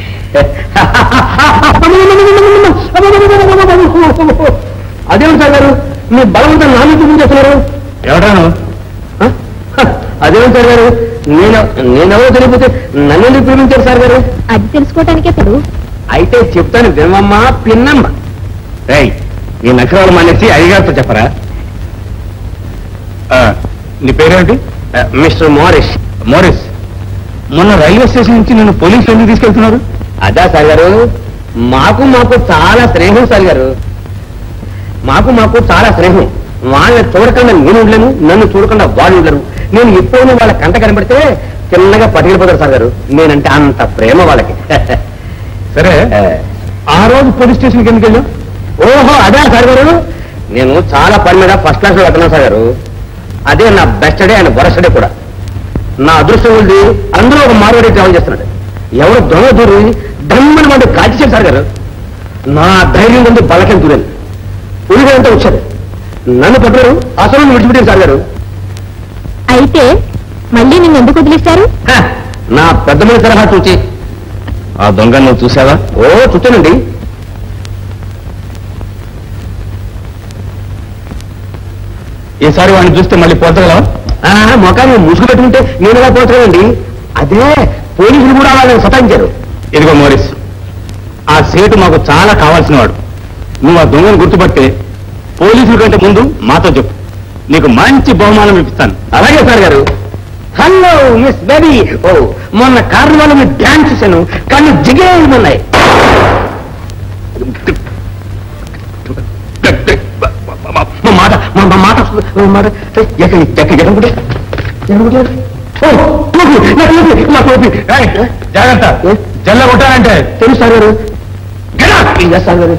అదేం సార్ గారు, మీ బలవంతం నాన్న చూపించేస్తున్నారు. ఎవడాను? అదేం సార్ గారు, నేనెవరో తెలియకపోతే నన్ను ప్రేమించారు సార్ గారు. అది తెలుసుకోవటానికే ఇప్పుడు అయితే చెప్తాను వినమ్మా పిన్నమ్మ. ఈ నగరాలు మానేసి అయ్యగారితో చెప్పరా. నీ పేరేంటి? Mister Morris. మోరిస్, మొన్న రైల్వే స్టేషన్ నుంచి నన్ను పోలీసులు ఎందుకు తీసుకెళ్తున్నారు? అదా సార్ గారు, మాకు చాలా స్నేహం సార్ గారు. మాకు చాలా స్నేహం. వాళ్ళని చూడకుండా నేను ఉండలేను, నన్ను చూడకుండా వాళ్ళు ఉండరు. నేను ఎప్పుడైనా వాళ్ళ కంట కనబడితే చిన్నగా పట్టుకెళ్ళిపోతారు సార్ గారు. నేనంటే అంత ప్రేమ వాళ్ళకి. సరే, ఆ రోజు పోలీస్ స్టేషన్కి ఎందుకు వెళ్ళావు? ఓహో అదే సార్ గారు, నేను చాలా పని మీద ఫస్ట్ క్లాస్ లో వెళ్తున్నాను సార్ గారు. అదే నా best day and worst day కూడా. నా అదృష్టం ఉంది, అందులో ఒక మార్వాడి ట్రావెల్ చేస్తున్నాడు. ఎవరు దొంగ దూరి దమ్మని వాడు కాల్చేశాడు సార్ గారు. నా ధైర్యం ఉంది బలకేం దూరేది. ఉడిగంతా వచ్చాడు, నన్ను పడ్డారు, అసలు విడిచిపెట్టారు సార్ గారు. అయితే మళ్ళీ నిన్ను ఎందుకు వదిలేస్తారు? నా పెద్ద మంది తరహా చూచి. ఆ దొంగ నువ్వు చూసావా? ఓ చూచానండి. ఈసారి వాడిని చూస్తే మళ్ళీ పోతగలవా? మొఖాన్ని ముసుగు పెట్టుకుంటే నేను ఎలా పోతానండి. అదే పోలీసులు కూడా వాళ్ళని సతాయించారు. ఇదిగో మోరిస్, ఆ సేటు మాకు చాలా కావాల్సిన వాడు. నువ్వు ఆ దొంగను గుర్తుపడితే పోలీసుల కంటే ముందు మాతో చెప్పు, నీకు మంచి బహుమానం ఇప్పిస్తాను. అలాగే సార్ గారు. Hello miss baby. ఓ మొన్న కార్నివాల్ మీద డ్యాన్స్ చూశాను, కానీ జిగేయమన్నాయి. జాగ్రత్త, జల్ల కొట్టానంటే తెలుసు సార్ గారు. సార్ గారు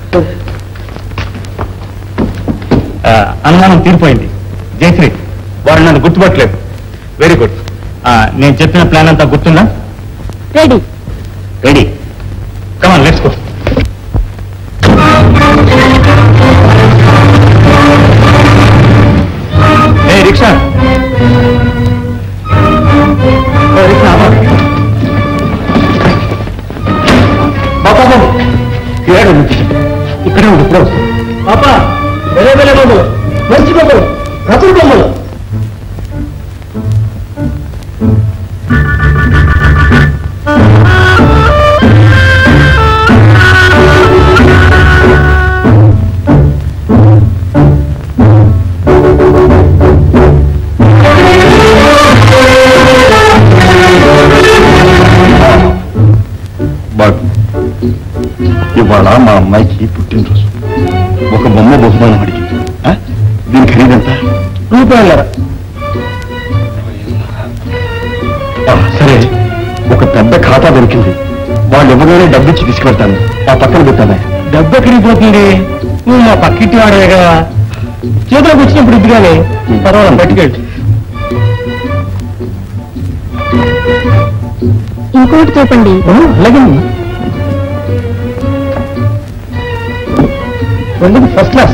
అనుమానం తీరిపోయింది. జయశ్రీ, వారు నన్ను గుర్తుపట్టలేదు. Very good. నేను చెప్పిన ప్లాన్ అంతా గుర్తుందా? Ready. Ready. Come on, let's go. Hey rickshaw, బాబా ఇక్కడే ఉంది. ఇప్పుడు పాపా వెలే వెలే బొమ్మలు, మంచి బొమ్మలు, రతుల బొమ్మలు. ఇవాళ మా అమ్మాయికి పుట్టినరోజు. ఒక బొమ్మ బహుమానం అడిగింది. దీని ఖరీదంతా రూపాయలరా. సరే, ఒక పెద్ద ఖాతా దొరికింది. వాళ్ళు ఇవ్వగానే డబ్బిచ్చి తీసుకెళ్తాను. ఆ పక్కన పెట్టానే. డబ్బు ఎక్కడిపోతుంది? నువ్వు మా పక్కింటి వాడవే కదా, చేతిలోకి వచ్చినప్పుడు ఇదిగానే పర్వాలేదు పట్టుకెళ్ళి. ఇంకోటి చూపండి. అలాగే ఫస్ట్ క్లాస్.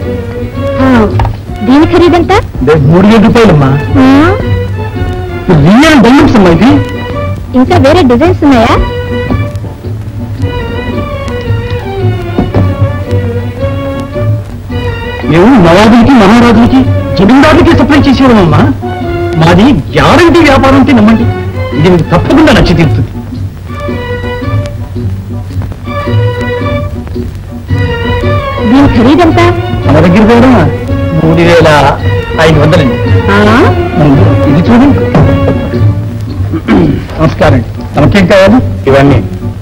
దీని ఖరీదంతా 3,000 రూపాయలమ్మా. రియల్ డైమండ్స్ అమ్మా ఇది. ఇంకా వేరే డిజైన్స్ ఉన్నాయా? మేము నవాబులకి మహారాజులకి జమీందారులకి సప్లై చేసేవాళ్ళమ్మా. మాది గ్యారంటీ వ్యాపారం అంటే నమ్మండి, ఇది మీకు తప్పకుండా నచ్చి తీరుతుంది. దీని ఖరీదంతా? మన దగ్గర కూడా 3,500 అండి. ఇది చూడండి. నమస్కారం అండి. మనకేం కావాలి? ఇవన్నీ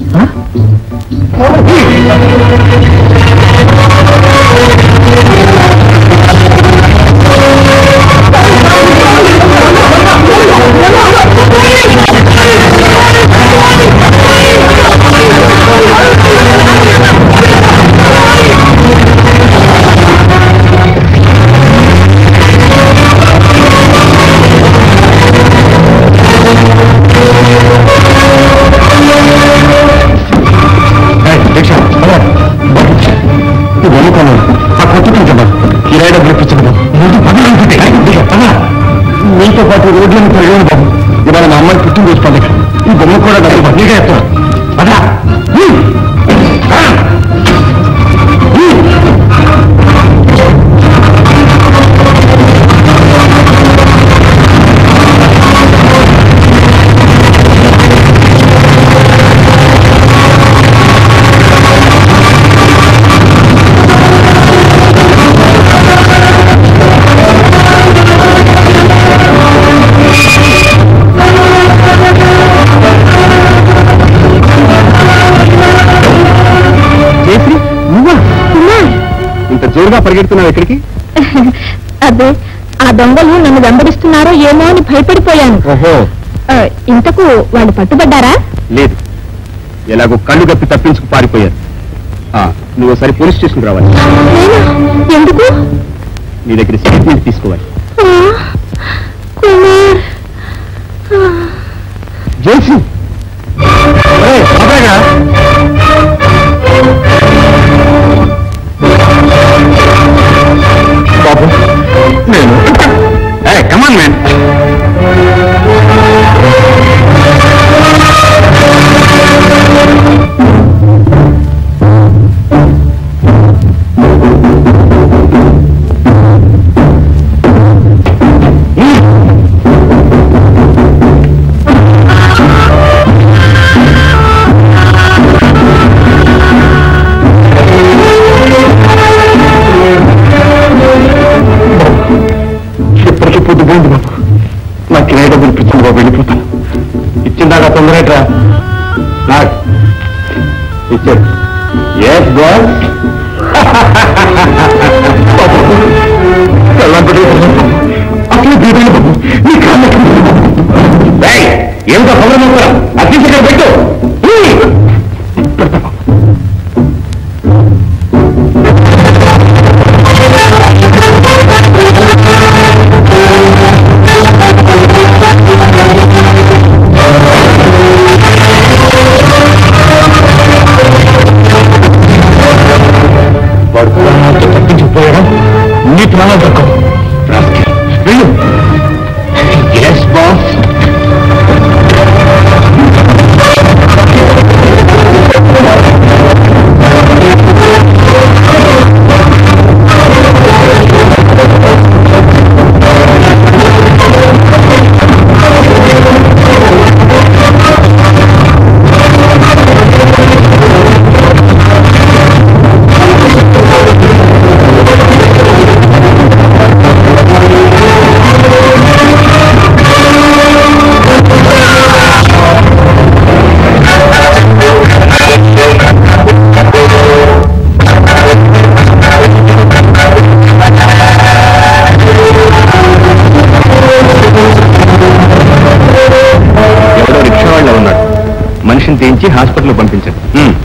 మీతో పాటు రోడ్లను పెరగను బాబు. ఇవాళ మా అమ్మాయి పుట్టినరోజు పండుగ. ఈ బొమ్మ కూడా డబ్బు బద్దీగా ఎత్తాను. జోరుగా పరిగెడుతున్నావు ఎక్కడికి? అదే ఆ దొంగలు నన్ను వెంబడిస్తున్నారో ఏమో అని భయపడిపోయాను. ఓహో, ఇంతకు వాళ్ళు పట్టుబడ్డారా? లేదు, ఎలాగో కళ్ళు గప్పి తప్పించుకు పారిపోయారు. నువ్వు ఒకసారి పోలీస్ స్టేషన్కి రావాలి. ఎందుకు? నీ దగ్గర స్టేట్మెంట్ తీసుకోవాలి. కుమార్, జేసీ బాబు, నేను కమాన్ మ్యాన్. పొద్దుపోయింది బాబు, నాకు ఏ డబ్బులు ఇప్పించండి బాబు, వెళ్ళిపోతాను. ఇచ్చిందాకా తొందరగా నాకు ఇచ్చాడు. Yes boss. అసలు బీదలు బాబు, నీ కాళ్ళకి ఏమిటో పొగరం అతిశగా పెట్టు. తప్పించిపోయాడు, నీ ప్రాణాలు దక్కవు. వెళ్ళు. Yes boss. మనిషిని తీయించి హాస్పిటల్ పంపించండి.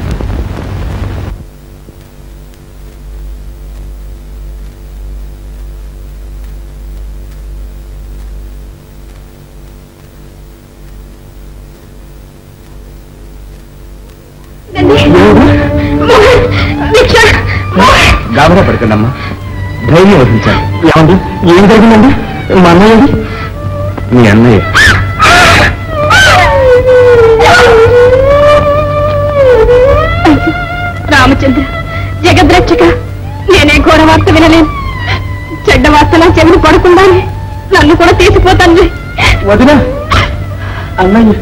గాబరా పడకండమ్మా, ధైర్యం వహించాలి. ఏమండి, ఏం జరిగిందండి? మా అన్నయ్య, మీ అన్నయ్య రామచంద్ర, జగద్రక్షక, నేనే ఘోర వార్త వినలేను. చెడ్డ వార్తలా చెవిని పడకుండానే నన్ను కూడా తీసిపోతాను. వదినా, అన్నయ్య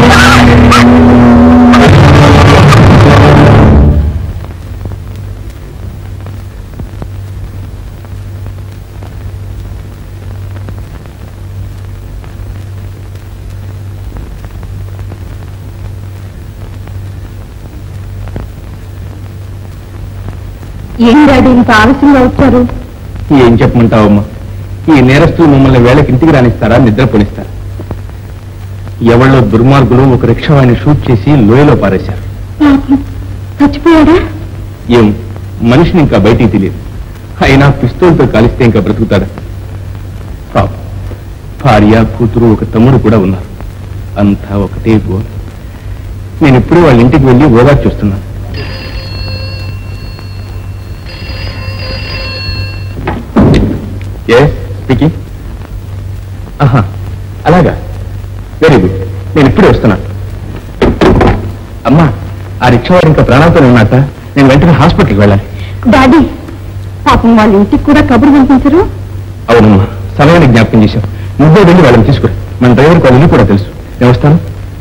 ఏం డాడీ ఇంత ఆలస్యంగా వచ్చారు? ఏం చెప్పమంటావమ్మా, ఈ నేరస్తులు మమ్మల్ని వేళకి ఇంటికి రానిస్తారా, నిద్రపోనిస్తారా? ఎవళ్ళో దుర్మార్గులు ఒక రిక్షావాణ్ణి షూట్ చేసి లోయలో పారేశారు. చచ్చిపోయాడా? ఏం, మనిషిని ఇంకా బయటికి తెలియదు. అయినా పిస్తోల్తో కాలిస్తే ఇంకా బ్రతుకుతాడా? పాపం, భార్య, కూతురు, ఒక తమ్ముడు కూడా ఉన్నారు. అంతా ఒకటే గోల్. నేను ఇప్పుడే వాళ్ళ ఇంటికి వెళ్ళి ఓదా చూస్తున్నాను. అలాగా, వెరీ గుడ్. నేను ఇప్పుడే వస్తున్నాను. అమ్మా, ఆ రిక్షావాడు ఇంకా ప్రాణాలతో ఉన్నట్ట. నేను వెంటనే హాస్పిటల్కి వెళ్ళాలి. డాడీ, పాపం వాళ్ళ ఇంటికి కూడా కబురు పంపించరు? అవునమ్మా, సమయాన్ని జ్ఞాపకం చేశాం. నువ్వే వెళ్ళి వాళ్ళని తీసుకురా. మన డ్రైవర్కి వాళ్ళ ఇల్లు కూడా తెలుసు. నేను వస్తాను.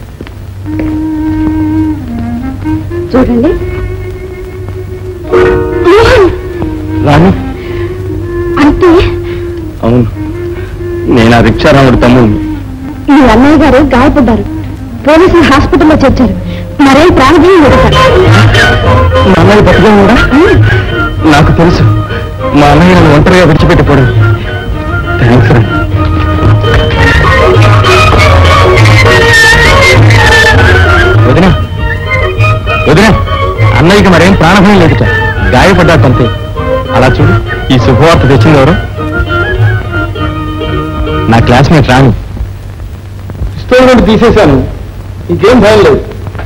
చూడండి రాణి. అంటే? అవును, నేను ఆ రిక్షారాముడు తమ్ముడు. మీ అన్నయ్య గారు గాయపడ్డారు, పోలీసులు హాస్పిటల్లో చేర్చారు. మరేం ప్రాణభయం జరుగుతారు. మా అన్నయ్య బతుగా కూడా నాకు తెలుసు. మా అన్నయ్య నన్ను ఒంటరిగా విడిచిపెట్టిపోడు. థ్యాంక్స్ రా. వదినా వదినా, అన్నయ్యకి మరేం ప్రాణభయం లేదుట, గాయపడ్డాటంతే. అలా చూడు, ఈ శుభవార్త తెచ్చింది ఎవరు? నా క్లాస్మేట్ రాను. ఇన్స్టాల్మెంట్ తీసేశాను, ఇంకేం భయం లేదు.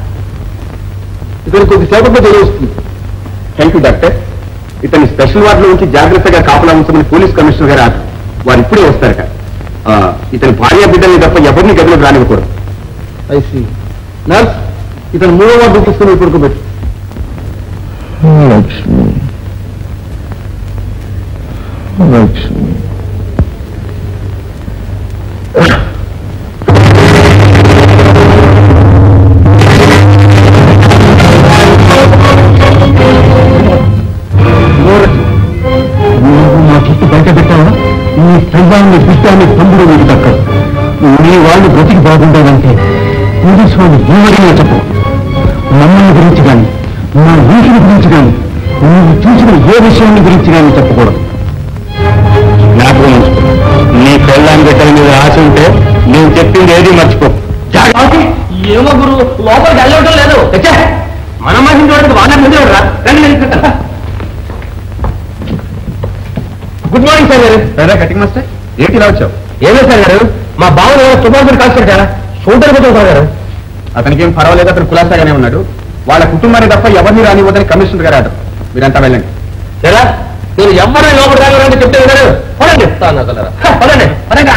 ఇతను కొద్దిసేపట్లో తెలియస్తుంది. Thank you doctor. ఇతని స్పెషల్ వార్డులో ఉంచి జాగ్రత్తగా కాపలా ఉంచమని పోలీస్ కమిషనర్ గారు వారు ఇప్పుడే వస్తారట. ఇతని భార్య బిడ్డల్ని తప్ప ఎవరిని గదిలోకి రానివ్వకూడదు. ఐసి నర్స్, ఇతను 3వ వార్డు తీసుకుని పడుకోబెట్టు. లక్ష్మి లక్ష్మి బయట పెట్టావా? నీ పెళ్ళాన్ని బిడ్డాన్ని తమ్ముడు నీకు దక్కదు. నీ వాళ్ళు బ్రతికి బాగుండేదంటే పోలీసు వాళ్ళు ఏమడినా చెప్పు. మమ్మల్ని గురించి కానీ, మా వీటిని గురించి కానీ, నువ్వు చూసిన ఏ విషయాన్ని గురించి కానీ చెప్పకూడదు. జ్ఞాపకం ఉంచుకో. నీ పెళ్ళాన్ని బిడ్డల మీద ఆశ ఉంటే నేను చెప్పింది ఏది మర్చిపో. ఏమో గురు, లోపలికి వెళ్ళవటం లేదు. మన మనిషిని చూడండి, వాళ్ళ ముందు గుడ్ మార్నింగ్ సార్ గారు. కటింగ్ మాస్టర్, ఏంటి ఇలా వచ్చావు? ఏమే సార్ గారు, మా బావులు తుపాకులు కాల్చారు కదా, చూడడానికి పోతాం సార్ గారు. అతనికి ఏం పర్వాలేదు, అతను కులాసాగానే ఉన్నాడు. వాళ్ళ కుటుంబాన్ని తప్ప ఎవరిని రానివ్వదని కమిషనర్ గారు ఆర్డర్. మీరంతా వెళ్ళండి. ఎలా నేను ఎవరిని లోపల రాగలంటే చెప్తే గారు పడండి. పదండి పదంగా.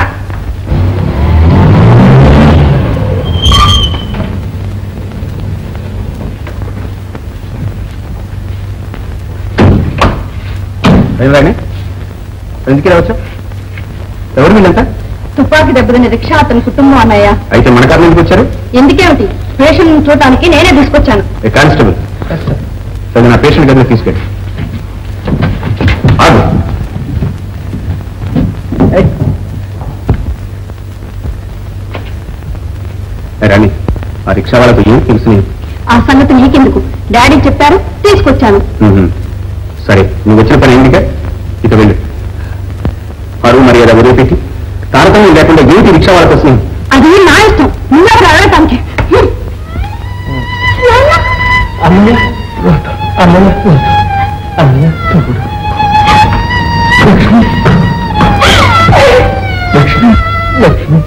రాని ఎందుకు ఇలా వచ్చావు? ఎవరు వీళ్ళంతా? తుపాకీ దెబ్బతిని రిక్షా అతని కుటుంబం అన్నయ్య. అయితే మన కారణం ఎందుకు వచ్చారు? ఎందుకేమిటి, పేషెంట్ చూడటానికి నేనే తీసుకొచ్చాను. కానిస్టేబుల్, సరే నా పేషెంట్ గదిలో తీసుకెళ్ళి. ఆగు. రాణి, ఆ రిక్షా వాళ్ళకు ఏం తెలుసు? ఆ సంగతి నీకెందుకు, డాడీ చెప్పారు, తీసుకొచ్చాను. సరే, నువ్వు వచ్చిన పని ఏంటిగా? ఇక వెళ్ళు. పరువు మర్యాద వదిలిపెట్టి తారతమ్యం లేకుండా ఏంటి రిక్షా వాళ్ళకి వస్తుంది? అది నా ఇష్టం, నువ్వు అక్కడ అడగటానికి. అన్నయ్య అన్నయ్య అన్నయ్య చూడు. లక్ష్మి లక్ష్మి లక్ష్మి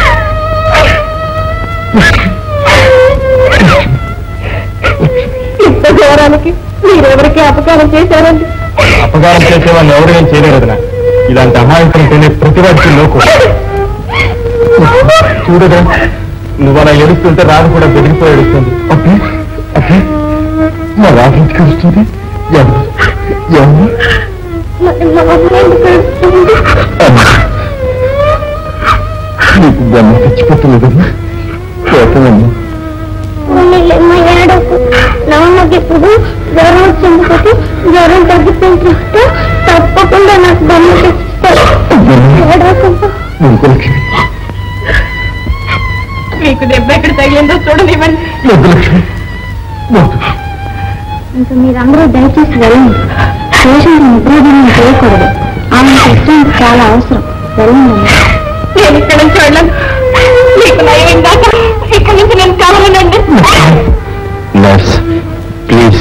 ఇంత ఘోరానికి మీరెవరికి అపకారం చేశారండి? అపకారం చేసే వాళ్ళు ఎవరు ఏం చేయలేరు వదినా. ఇలాంటి అమాయకులు ప్రతివాడికి లోకు. చూడదా, నువ్వు అలా ఏడుస్తుంటే రాదు కూడా బెదిరిపోయి ఏడుస్తుంది. అబ్బే అబ్బే, మా రాగింటికి వస్తుంది. ఎవరు ఎవరు? నీకు బొమ్మ తెచ్చిపెట్టలేదమ్మా, కోపమమ్మా. నాన్నకి ఇప్పుడు జ్వరం వచ్చింది కదా, జ్వరం తగ్గిపోయిన తర్వాత తప్పకుండా నాకు బొమ్మ తెచ్చిస్తారు. మీకు దెబ్బ ఎక్కడ తగిలిందో చూడనివ్వండి. ఇంకా మీరందరూ దయచేసి వెళ్ళండి. పేషెంట్ నిద్రాధీనం చేయకూడదు, ఆమె ఇష్టం చాలా అవసరం. వెళ్ళండి. నేను ఇక్కడ నుంచి వెళ్ళను, మీకు నయం దాకా ఇక్కడి నుంచి నేను కావాలనండి. Nurse please.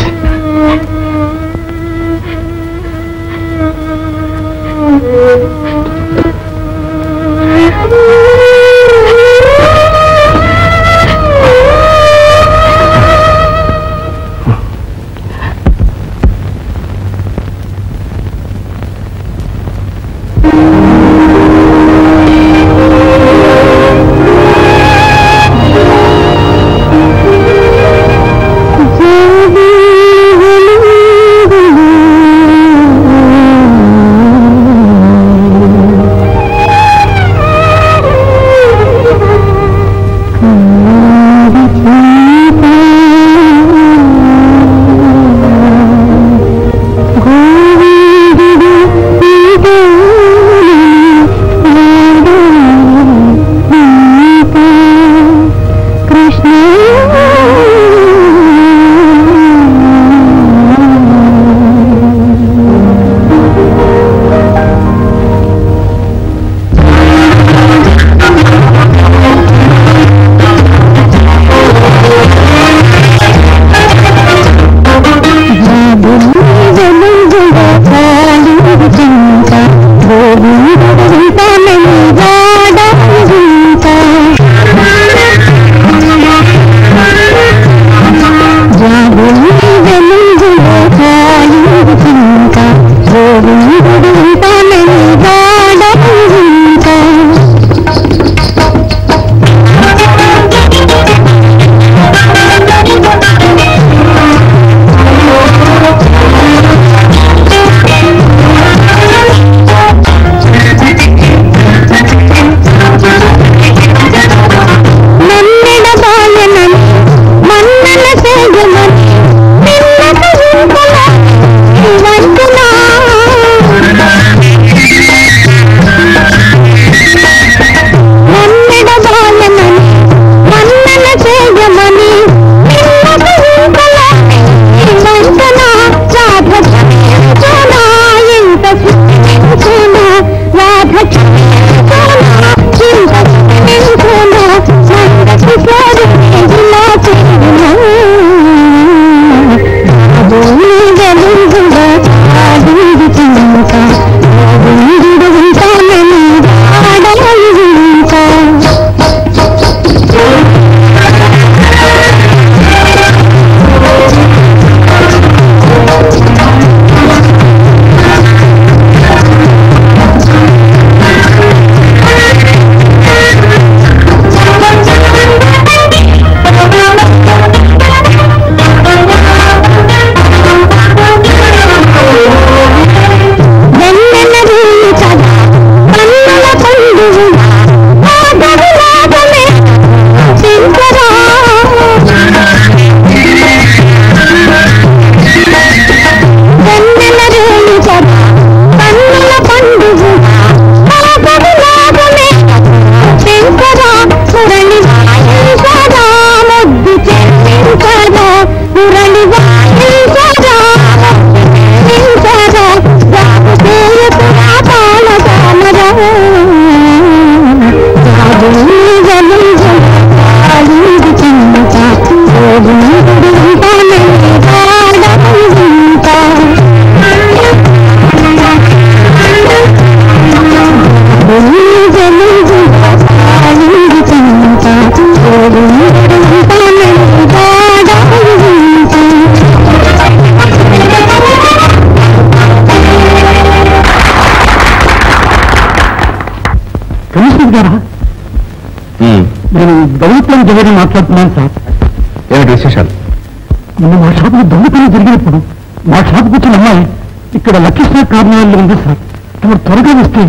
గారా నేను దౌత్యం జరిగిన మాట్లాడుతున్నాను సార్. ఏమిటి విశేషాలు? నిన్న మా షాపులో దొంగతనం జరిగినప్పుడు మా షాపుకు వచ్చిన అమ్మాయి ఇక్కడ లక్కీశ్వర కార్యాలయంలో ఉంది సార్. తమరు త్వరగా వస్తే.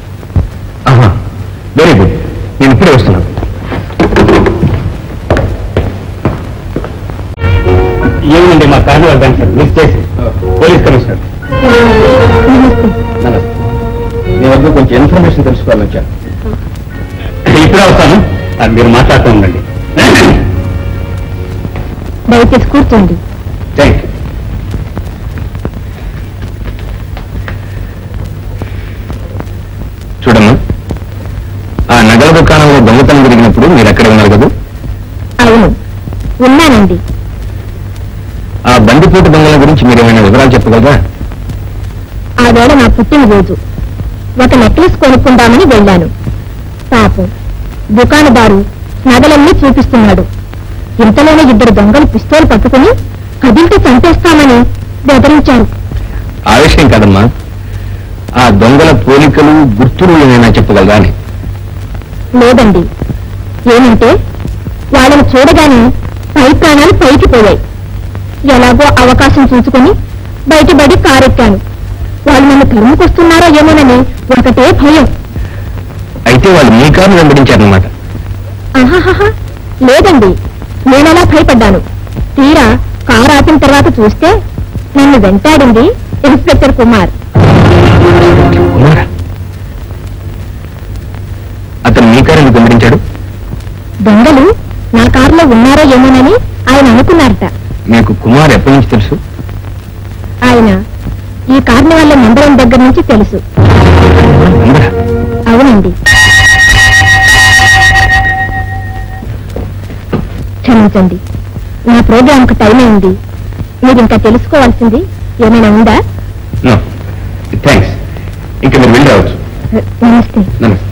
వెరీ గుడ్, నేను ఇప్పుడే వస్తున్నాను. ఏమిటండి మా కార్నివల్ బ్యాంక్ సార్ మిస్ చేసి పోలీస్ కమిషనర్. నమస్తే. మీ వద్ద కొంచెం ఇన్ఫర్మేషన్ తెలుసుకోవాలని వచ్చాను. ఇప్పుడే వస్తాను, అది మీరు మాట్లాడుతూ ఉండండి. దయచేసి కూర్చోండి. Thank you. చూడమ్మా, ఆ నగల దుకాణంలో దొంగతనం జరిగినప్పుడు మీరు ఎక్కడ ఉన్నారు కదా? అవును, ఉన్నానండి. ఆ బండిపోటు దొంగల గురించి మీరు ఏమైనా వివరాలు చెప్పగలరా? ఆ వేళ నా పుట్టినరోజు. ఒక నెక్లెస్ కొనుక్కుందామని వెళ్ళాను. పాపం దుకాణదారు నగలన్నీ చూపిస్తున్నాడు. ఇంతలోనే ఇద్దరు దొంగలు పిస్తోల్ పట్టుకుని కదిలితే చంపేస్తామని బెదిరించారు. ఆ విషయం కాదమ్మా, ఆ దొంగల పోలికలు గుర్తులు ఏమైనా చెప్పగలరా అని. లేదండి. ఏమంటే వాళ్ళని చూడగానే పై ప్రాణాలు పైకి పోయాయి. ఎలాగో అవకాశం చూసుకుని బయటపడి కారెక్కాను. వాళ్ళు నన్ను తరుముకొస్తున్నారో ఏమోనని ఒకటే భయం. అయితే వాళ్ళు మీ కారు వెంబడించారన్నమాట. ఆహాహా, లేదండి. నేనలా భయపడ్డాను. తీరా కారు ఆపిన తర్వాత చూస్తే నన్ను వెంటాడింది ఇన్స్పెక్టర్ కుమార్. కుమారా? అతను మీ కారు ఎందుకు వెంబడించాడు? దొంగలు నా కారులో ఉన్నారో ఏమోనని ఆయన అనుకున్నారట. మీకు కుమార్ ఎప్పటి నుంచి తెలుసు? ఆయన ఈ కార్నివాల్ మందిరం దగ్గర నుంచి తెలుసు. అందరా? అవునండి. క్షమించండి, నా ప్రోగ్రాంకు టైం అయింది. మీరు ఇంకా తెలుసుకోవాల్సింది ఏమైనా ఉందా? నో థ్యాంక్స్, ఇంకా మీరు వెళ్ళి రావచ్చు. నమస్తే. నమస్తే.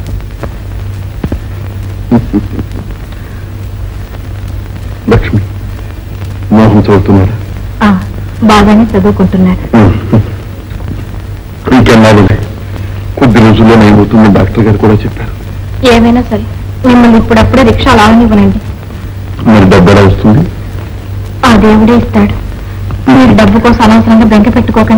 లక్ష్మి, మోహన్ చదువుతున్నారా? బాగానే చదువుకుంటున్నాడు. ఇంకెన్నాళ్ళు కొద్ది రోజుల్లో ఏమవుతుంది డాక్టర్ గారు కూడా చెప్పారు. ఏమైనా సరే మిమ్మల్ని ఇప్పుడప్పుడే రిక్షా లావనివ్వనండి. మరి డబ్బు ఎలా వస్తుంది? ఆ దేవుడే ఇస్తాడు. మీరు డబ్బు కోసం అనవసరంగా బెంక పెట్టుకోకండి.